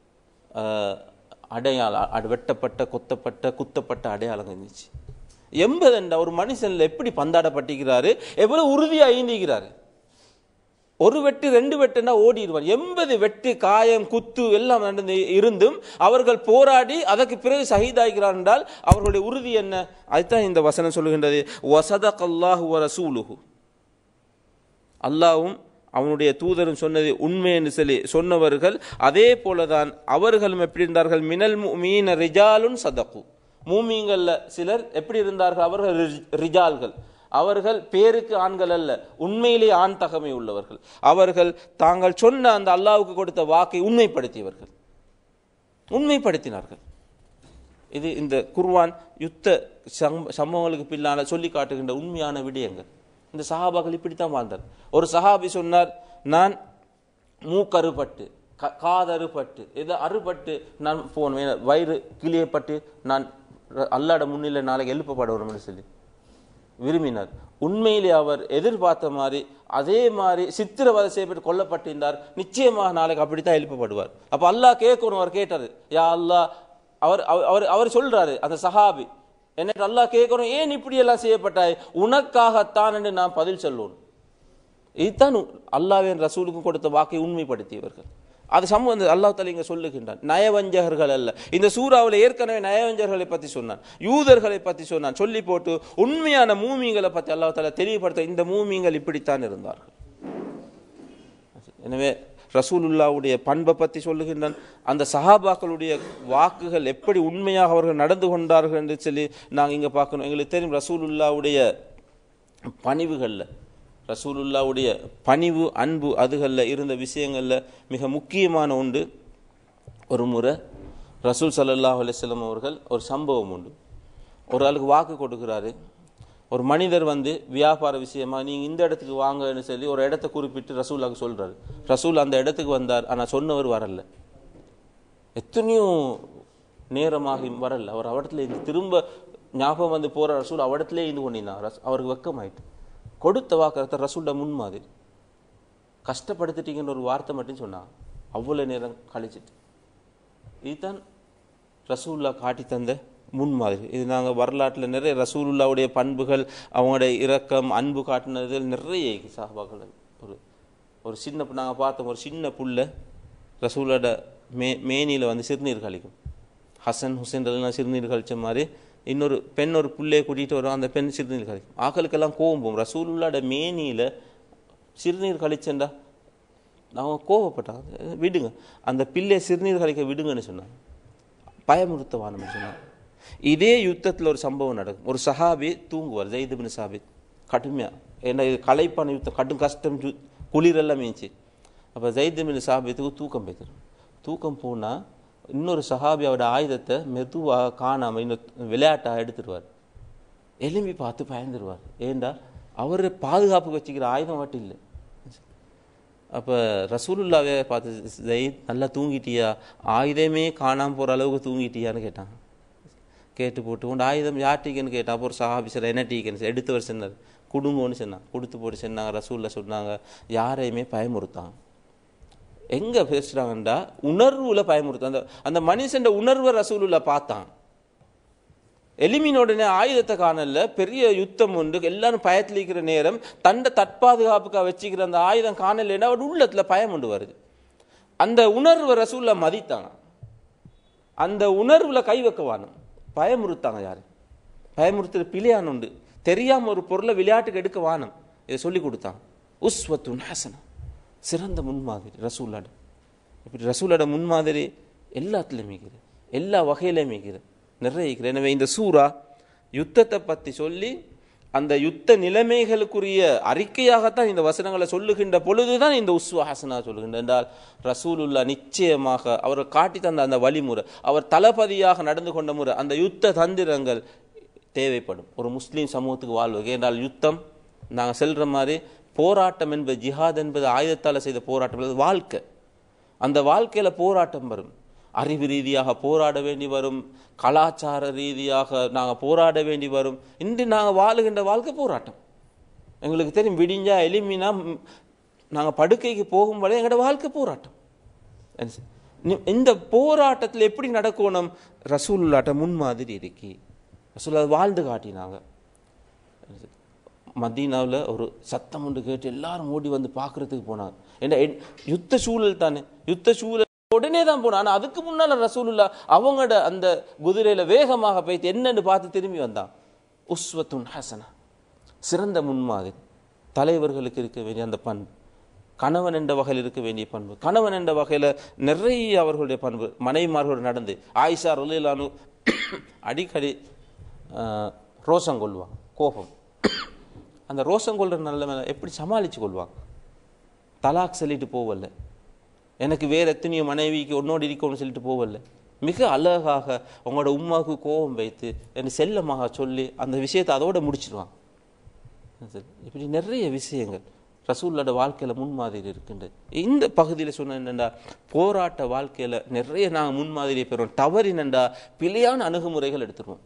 அடையாளம், வெட்டப்பட்ட கொத்தப்பட்ட குத்தப்பட்ட அடையாளம் இருந்துச்சு. 80 ஒரு மனுஷன்ல எப்படி பந்தாடப்பட்டிருக்கிறாரு, எவ்வளவு உறுதியாக ஈந்திக்கிறாரு. ஒரு வெட்டு 2 வெட்டுன்னா ஓடிடுவார். 80 வெட்டு காயம் குத்து எல்லாம் நடந்து இருந்தும் அவர்கள் போராடி அதற்கு பிறகு ஷஹீதாகிறார் என்றால் அவர்களுடைய உறுதி என்ன? அதுதான் இந்த வசனம் சொல்லுகின்றது, வஸதகல்லாஹு வ ரசூலுஹு, அல்லாஹ்வும் அவனுடைய தூதரும் சொன்னது உண்மை என்று சொல்லி சொன்னவர்கள் அதே போலதான் அவர்களும் எப்படி இருந்தார்கள். மினல் முஃமினீன ரிஜாலுன் சதகு, மூமின்கள்ல சிலர் எப்படி இருந்தார்கள், அவர்கள் ரிஜால்கள், அவர்கள் பேருக்கு ஆண்கள் அல்ல, உண்மையிலே ஆண் தகமை உள்ளவர்கள். அவர்கள் தாங்கள் சொன்ன அந்த அல்லாஹ்வுக்கு கொடுத்த வாக்கை உண்மைப்படுத்தியவர்கள், உண்மைப்படுத்தினார்கள். இது இந்த குர்ஆன் யுத்த சம்பவங்களுக்கு பின்னால சொல்லி காட்டுகின்ற உண்மையான விடயங்கள். இந்த சஹாபாக்கள் இப்படித்தான் வாழ்ந்தார். ஒரு சஹாபி சொன்னார், நான் மூக்கறுபட்டு காதறுபட்டு இதை அறுபட்டு நான் போனேன், வயிறு கிளியப்பட்டு நான் அல்லாஹ்வுடைய முன்னிலை நாளைக்கு எழுப்பப்படுவோம்னு சொல்லி விரும்பினார். உண்மையிலே அவர் எதிர்பார்த்த மாதிரி அதே மாதிரி சித்திரவதை செய்யப்பட்டு கொல்லப்பட்டிருந்தார். நிச்சயமாக நாளைக்கு அப்படித்தான் எழுப்பப்படுவார். அப்ப அல்லாஹ் கேட்கணும். அவர் கேட்டாரு, யா அல்லாஹ், அவர் சொல்றாரு அந்த சஹாபி, என்ன அல்லாஹ் கேட்கணும், ஏன் இப்படி எல்லாம் செய்யப்பட்டாய், உனக்காகத்தான் என்று நான் பதில் சொல்லணும். இதுதான் அல்லாஹ்வின் ரசூலுக்கும் கொடுத்த வாக்கை உண்மைப்படுத்தியவர்கள். அது சம்பவம் அல்லாஹ் தஆலா இங்க சொல்லுகின்றான். நயவஞ்சகர்கள் அல்ல. இந்த சூறாவில் ஏற்கனவே நயவஞ்சகர்களை பற்றி சொன்னான், யூதர்களை பற்றி சொன்னான். சொல்லி போட்டு உண்மையான மூமின்களை பற்றி அல்லாஹ் தஆலா தெளிவுபடுத்த, இந்த மூமின்கள் இப்படித்தான் இருந்தார்கள். எனவே ரசூலுல்லாவுடைய பண்பை பற்றி சொல்லுகின்றான். அந்த சஹாபாக்களுடைய வாக்குகள் எப்படி உண்மையாக அவர்கள் நடந்து கொண்டார்கள் என்று சொல்லி நாங்கள் இங்கே பார்க்கணும். எங்களுக்கு தெரியும் ரசூலுல்லாவுடைய பணிவுகளில், ரசூலுல்லாவுடைய பணிவு அன்பு அதுகளில் இருந்த விஷயங்களில் மிக முக்கியமான உண்டு. ஒரு முறை ரசூல் ஸல்லல்லாஹு அலைஹி வஸல்லம் அவர்கள் ஒரு சம்பவம் உண்டு. ஒரு ஆளுக்கு வாக்கு கொடுக்குறாரு. ஒரு மனிதர் வந்து வியாபார விஷயமா நீங்கள் இந்த இடத்துக்கு வாங்கன்னு சொல்லி ஒரு இடத்த குறிப்பிட்டு ரசூலுல்லாஹ்க்கு சொல்கிறாரு. ரசூல் அந்த இடத்துக்கு வந்தார், ஆனால் சொன்னவர் வரல. எத்தனையோ நேரமாகி வரல. அவர் அவடத்துல திரும்ப ஞாபகம் வந்து போகிற ரசூல் அவடத்திலே இருந்து கொண்டிருந்தாங்க. அவருக்கு வெக்கமாயிட்டு கொடுத்த வாக்கத்தை ரசூல்ட முன்மாதிரி கஷ்டப்படுத்திட்டீங்கன்னு ஒரு வார்த்தை மட்டும் சொன்னாங்க. அவ்வளோ நேரம் கழிச்சிட்டு இதுதான் ரசூலுல்லாஹ் காட்டி தந்த முன்மாதிரி. இது நாங்கள் வரலாற்றில் நிறைய ரசூலுல்லாவுடைய பண்புகள், அவங்களுடைய இரக்கம், அன்பு காட்டினது நிறைய சஹாபாக்கள். ஒரு சின்ன நாங்கள் பார்த்தோம், ஒரு சின்ன புள்ள ரசூலோட மேனியில் வந்து சிறுநீர் கழிக்கும். ஹசன் ஹுசைன் எல்லாம் சிறுநீர் கழிச்ச மாதிரி இன்னொரு பெண் ஒரு புள்ளையை கூட்டிகிட்டு வரும், அந்த பெண் சிறுநீர் கழிக்கும். ஆக்களுக்கெல்லாம் கோவம் போகும். ரசூலுல்லாட மேனியில் சிறுநீர் கழிச்சேன்டா அவங்க கோவப்பட்டாங்க. விடுங்க, அந்த பிள்ளை சிறுநீர் கழிக்க விடுங்கன்னு சொன்னாங்க, பயமுறுத்தவானு சொன்னாங்க. இதே யுத்தத்தில் ஒரு சம்பவம் நடக்கும். ஒரு சஹாபி தூங்குவார், ஸைத் இப்னு சாபித். கடுமையாக ஏன்னா இது களைப்பான யுத்தம், கடும் கஷ்டம், குளிரெல்லாம் மீஞ்சி. அப்போ ஸைத் இப்னு சாபித்துக்கு தூக்கம் போய்த்தரும். தூக்கம் போனால் இன்னொரு சஹாபி அவரோட ஆயுதத்தை மெதுவாக காணாமல் இன்னும் விளையாட்டாக எடுத்துடுவார். எலும்பி பார்த்து பயந்துருவார். ஏண்டா அவர் பாதுகாப்பு வச்சுக்கிற ஆயுதம் மட்டும் இல்லை. அப்போ ரசூலுல்லாவே பார்த்து, ஸைத் நல்லா தூங்கிட்டியா, ஆயுதமே காணாமல் போகிற அளவுக்கு தூங்கிட்டியான்னு கேட்டாங்க. கேட்டு போட்டு கொண்டு ஆயுதம் யார் டீக்கன்னு கேட்டான். அப்போ ஒரு சஹாபி சார் என்ன டீக்கன்னு எடுத்தவர் சொன்னார், குடும்பம்னு சொன்னாங்க. கொடுத்து போட்டு சொன்னாங்க. ரசூல்லா சொன்னாங்க, யாரையுமே பயமுறுத்தாங்க. எங்கே பேசுகிறாங்கண்டா உணர்வுல பயமுறுத்தாங்க. அந்த மனுஷன் உணர்வை ரசூலுல்லா பார்த்தான். எலிமினோடனே ஆயுதத்தை காணல, பெரிய யுத்தம் உண்டு, எல்லாரும் பயத்தில் இருக்கிற நேரம் தண்டை தற்பாதுகாப்புக்காக வச்சுக்கிற அந்த ஆயுதம் காணலைன்னா அவர் உள்ளத்தில் பயம் உண்டு வருது. அந்த உணர்வை ரசூல்லா மதித்தாங்க. அந்த உணர்வுல கை வைக்கவானும் பயமுறுத்தாங்க. யாரு பயமுறுத்துற பிள்ளையான் உண்டு, தெரியாம ஒரு பொருளை விளையாட்டுக்கு எடுக்க வானம், இதை சொல்லி கொடுத்தாங்க. உஸ்வத்துன் ஹஸனா, சிறந்த முன்மாதிரி ரசூல்லாட. இப்படி ரசூலோட முன்மாதிரி எல்லாத்துலேயும் மிகிறது, எல்லா வகையிலையும் மிகிறது, நிறைய இருக்கிற. எனவே இந்த சூரா யுத்தத்தை பற்றி சொல்லி அந்த யுத்த நிலைமைகளுக்குரிய அறிக்கையாகத்தான் இந்த வசனங்களை சொல்லுகின்ற பொழுதுதான் இந்த உஸ்வா ஹசனா சொல்லுகின்ற. என்றால் ரசூலுல்லா நிச்சயமாக அவர் காட்டி தந்த அந்த வழிமுறை, அவர் தளபதியாக நடந்து கொண்ட முறை, அந்த யுத்த தந்திரங்கள் தேவைப்படும் ஒரு முஸ்லீம் சமூகத்துக்கு வாழ்வு. என்றால் யுத்தம் நாங்கள் செல்கிற மாதிரி போராட்டம் என்பது, ஜிஹாத் என்பது ஆயுதத்தால் செய்த போராட்டம் என்பது வாழ்க்கை. அந்த வாழ்க்கையில் போராட்டம் வரும். அறிவு ரீதியாக போராட வேண்டி வரும், கலாச்சார ரீதியாக நாங்கள் போராட வேண்டி வரும். இன்று நாங்கள் வாழுகின்ற வாழ்க்கை போராட்டம். எங்களுக்கு தெரியும், விடிஞ்சா எளிமைனா நாங்கள் படுக்கைக்கு போகும் வரை எங்களோட வாழ்க்கை போராட்டம். இந்த போராட்டத்தில் எப்படி நடக்கணும்? ரசூலுல்லாட்ட முன்மாதிரி இருக்கி ரசூல் வாழ்ந்து காட்டினாங்க. மதீனாவில் ஒரு சத்தம் ஒன்று கேட்டு எல்லாரும் ஓடி வந்து பார்க்கறதுக்கு போனாங்க. ஏன்னா யுத்த சூழல் தானே, யுத்த சூழல் உடனே தான் போனான். ஆனால் அதுக்கு முன்னால் ரசூலுல்லா அவங்களோட அந்த குதிரையில் வேகமாக போய்த்து என்னன்னு பார்த்து திரும்பி வந்தான். உஸ்வத்துன் ஹசனா, சிறந்த முன்மாதிரி. தலைவர்களுக்கு இருக்க வேண்டிய அந்த பண்பு, கணவன் என்ற வகையில் இருக்க வேண்டிய பண்பு, கணவன் என்ற வகையில் நிறைய அவர்களுடைய பண்பு. மனைவிமார்களோடு நடந்து ஆயிஷா ரலியல்லாஹு அடிக்கடி ரோஷம் கொள்வாங்க, கோபம். அந்த ரோஷம் கொள்கிற நல்ல எப்படி சமாளித்து கொள்வாங்க? தலாக் சொல்லிட்டு போவல்ல, எனக்கு வேறு எத்தனையோ மனைவிக்கு உன்னோடு இருக்கணும்னு சொல்லிட்டு போவல்ல, மிக அழகாக உங்களோட உம்மாவுக்கு கோபம் வைத்து என்னை செல்லமாக சொல்லி அந்த விஷயத்தை அதோட முடிச்சிடுவாங்க. இப்படி நிறைய விஷயங்கள் ரசூல்லோட வாழ்க்கையில் முன்மாதிரி இருக்கின்றது. இந்த பகுதியில் சொன்ன என்னென்னா, போராட்ட வாழ்க்கையில் நிறைய நாங்கள் முன்மாதிரியை பெறுவோம். தவறினண்டா பிழையான அணுகுமுறைகள் எடுத்துருவோம்,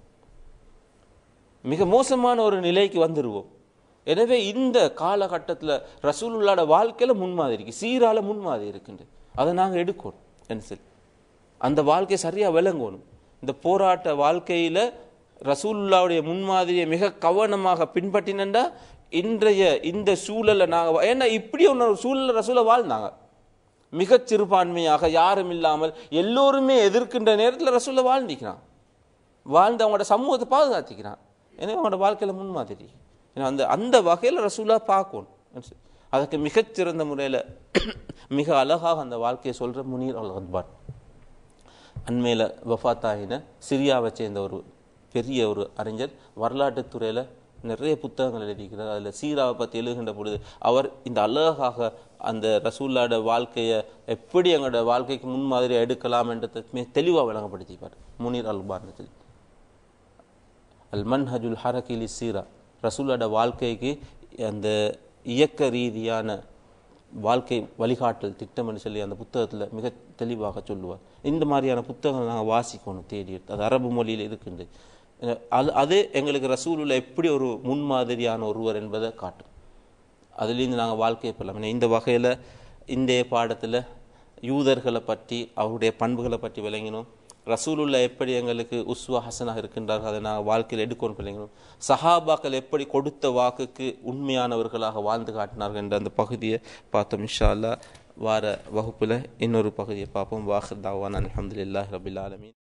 மிக மோசமான ஒரு நிலைக்கு வந்துடுவோம். எனவே இந்த காலகட்டத்தில் ரசூலுல்லாட வாழ்க்கையில் முன்மாதிரிக்கு சீரால முன்மாதிரி இருக்கின்றது. அதை நாங்கள் எடுக்கணும். என்ன சரி, அந்த வாழ்க்கையை சரியாக விளங்கணும். இந்த போராட்ட வாழ்க்கையில் ரசூலுல்லாவுடைய முன்மாதிரியை மிக கவனமாக பின்பற்றினண்டா இன்றைய இந்த சூழலை நாங்கள், ஏன்னா இப்படி ஒன்று சூழலில் ரசூலை வாழ்ந்தாங்க. மிக சிறுபான்மையாக யாரும் இல்லாமல் எல்லோருமே எதிர்க்கின்ற நேரத்தில் ரசூலை வாழ்ந்திக்கிறான், வாழ்ந்து அவங்களோட சமூகத்தை பாதுகாத்திக்கிறான். எனவே அவங்களோட வாழ்க்கையில் முன்மாதிரி. ஏன்னா அந்த வகையில் ரசூலா பார்க்கணும். அதுக்கு மிகச்சிறந்த முறையில் மிக அழகாக அந்த வாழ்க்கையை சொல்கிற முனீர் அல்-அஹ்பார். அண்மையில் வஃபாத்தாகின சிரியாவை சேர்ந்த ஒரு பெரிய ஒரு அறிஞர், வரலாற்றுத்துறையில் நிறைய புத்தகங்கள் எழுதிக்கிறார். அதில் சீராவை பற்றி எழுதுகின்ற பொழுது அவர் இந்த அழகாக அந்த ரசூல்லாட வாழ்க்கையை எப்படி எங்களோட வாழ்க்கைக்கு முன்மாதிரியாக எடுக்கலாம் என்றதை தெளிவாக விளங்கப்படுத்திப்பார் முனீர் அல்-அஹ்பார். அல் மன்ஹஜுல் ஹரகி லி சீரா, ரசூலோட வாழ்க்கைக்கு அந்த இயக்க ரீதியான வாழ்க்கை வழிகாட்டல் திட்டம் என்று சொல்லி அந்த புத்தகத்தில் மிக தெளிவாக சொல்லுவார். இந்த மாதிரியான புத்தகங்கள் நாங்கள் வாசிக்கணும் தேடி எடுத்து, அது அரபு மொழியில் இருக்கின்றது. அது எங்களுக்கு ரசூலுல்லாஹ் எப்படி ஒரு முன்மாதிரியான ஒருவர் என்பதை காட்டும். அதுலேருந்து நாங்கள் வாழ்க்கையை பெறலாம். இந்த வகையில் இந்த பாடத்தில் யூதர்களை பற்றி அவருடைய பண்புகளை பற்றி விளங்கினோம். ரசூலுல்லாஹ் எப்படி எங்களுக்கு உஸ்வா ஹசனாக இருக்கின்றார்கள், அதை நாங்கள் வாழ்க்கையில் எடுக்கணும் விளங்கினோம். சஹாபாக்கள் எப்படி கொடுத்த வாக்குக்கு உண்மையானவர்களாக வாழ்ந்து காட்டினார்கள் என்ற அந்த பகுதியை பார்த்தோம். இன்ஷா அல்லாஹ் வார வகுப்பில் இன்னொரு பகுதியை பார்ப்போம். வாஹிர் தாவானா அல்ஹம்துலில்லாஹி ரபில் ஆலமீன்.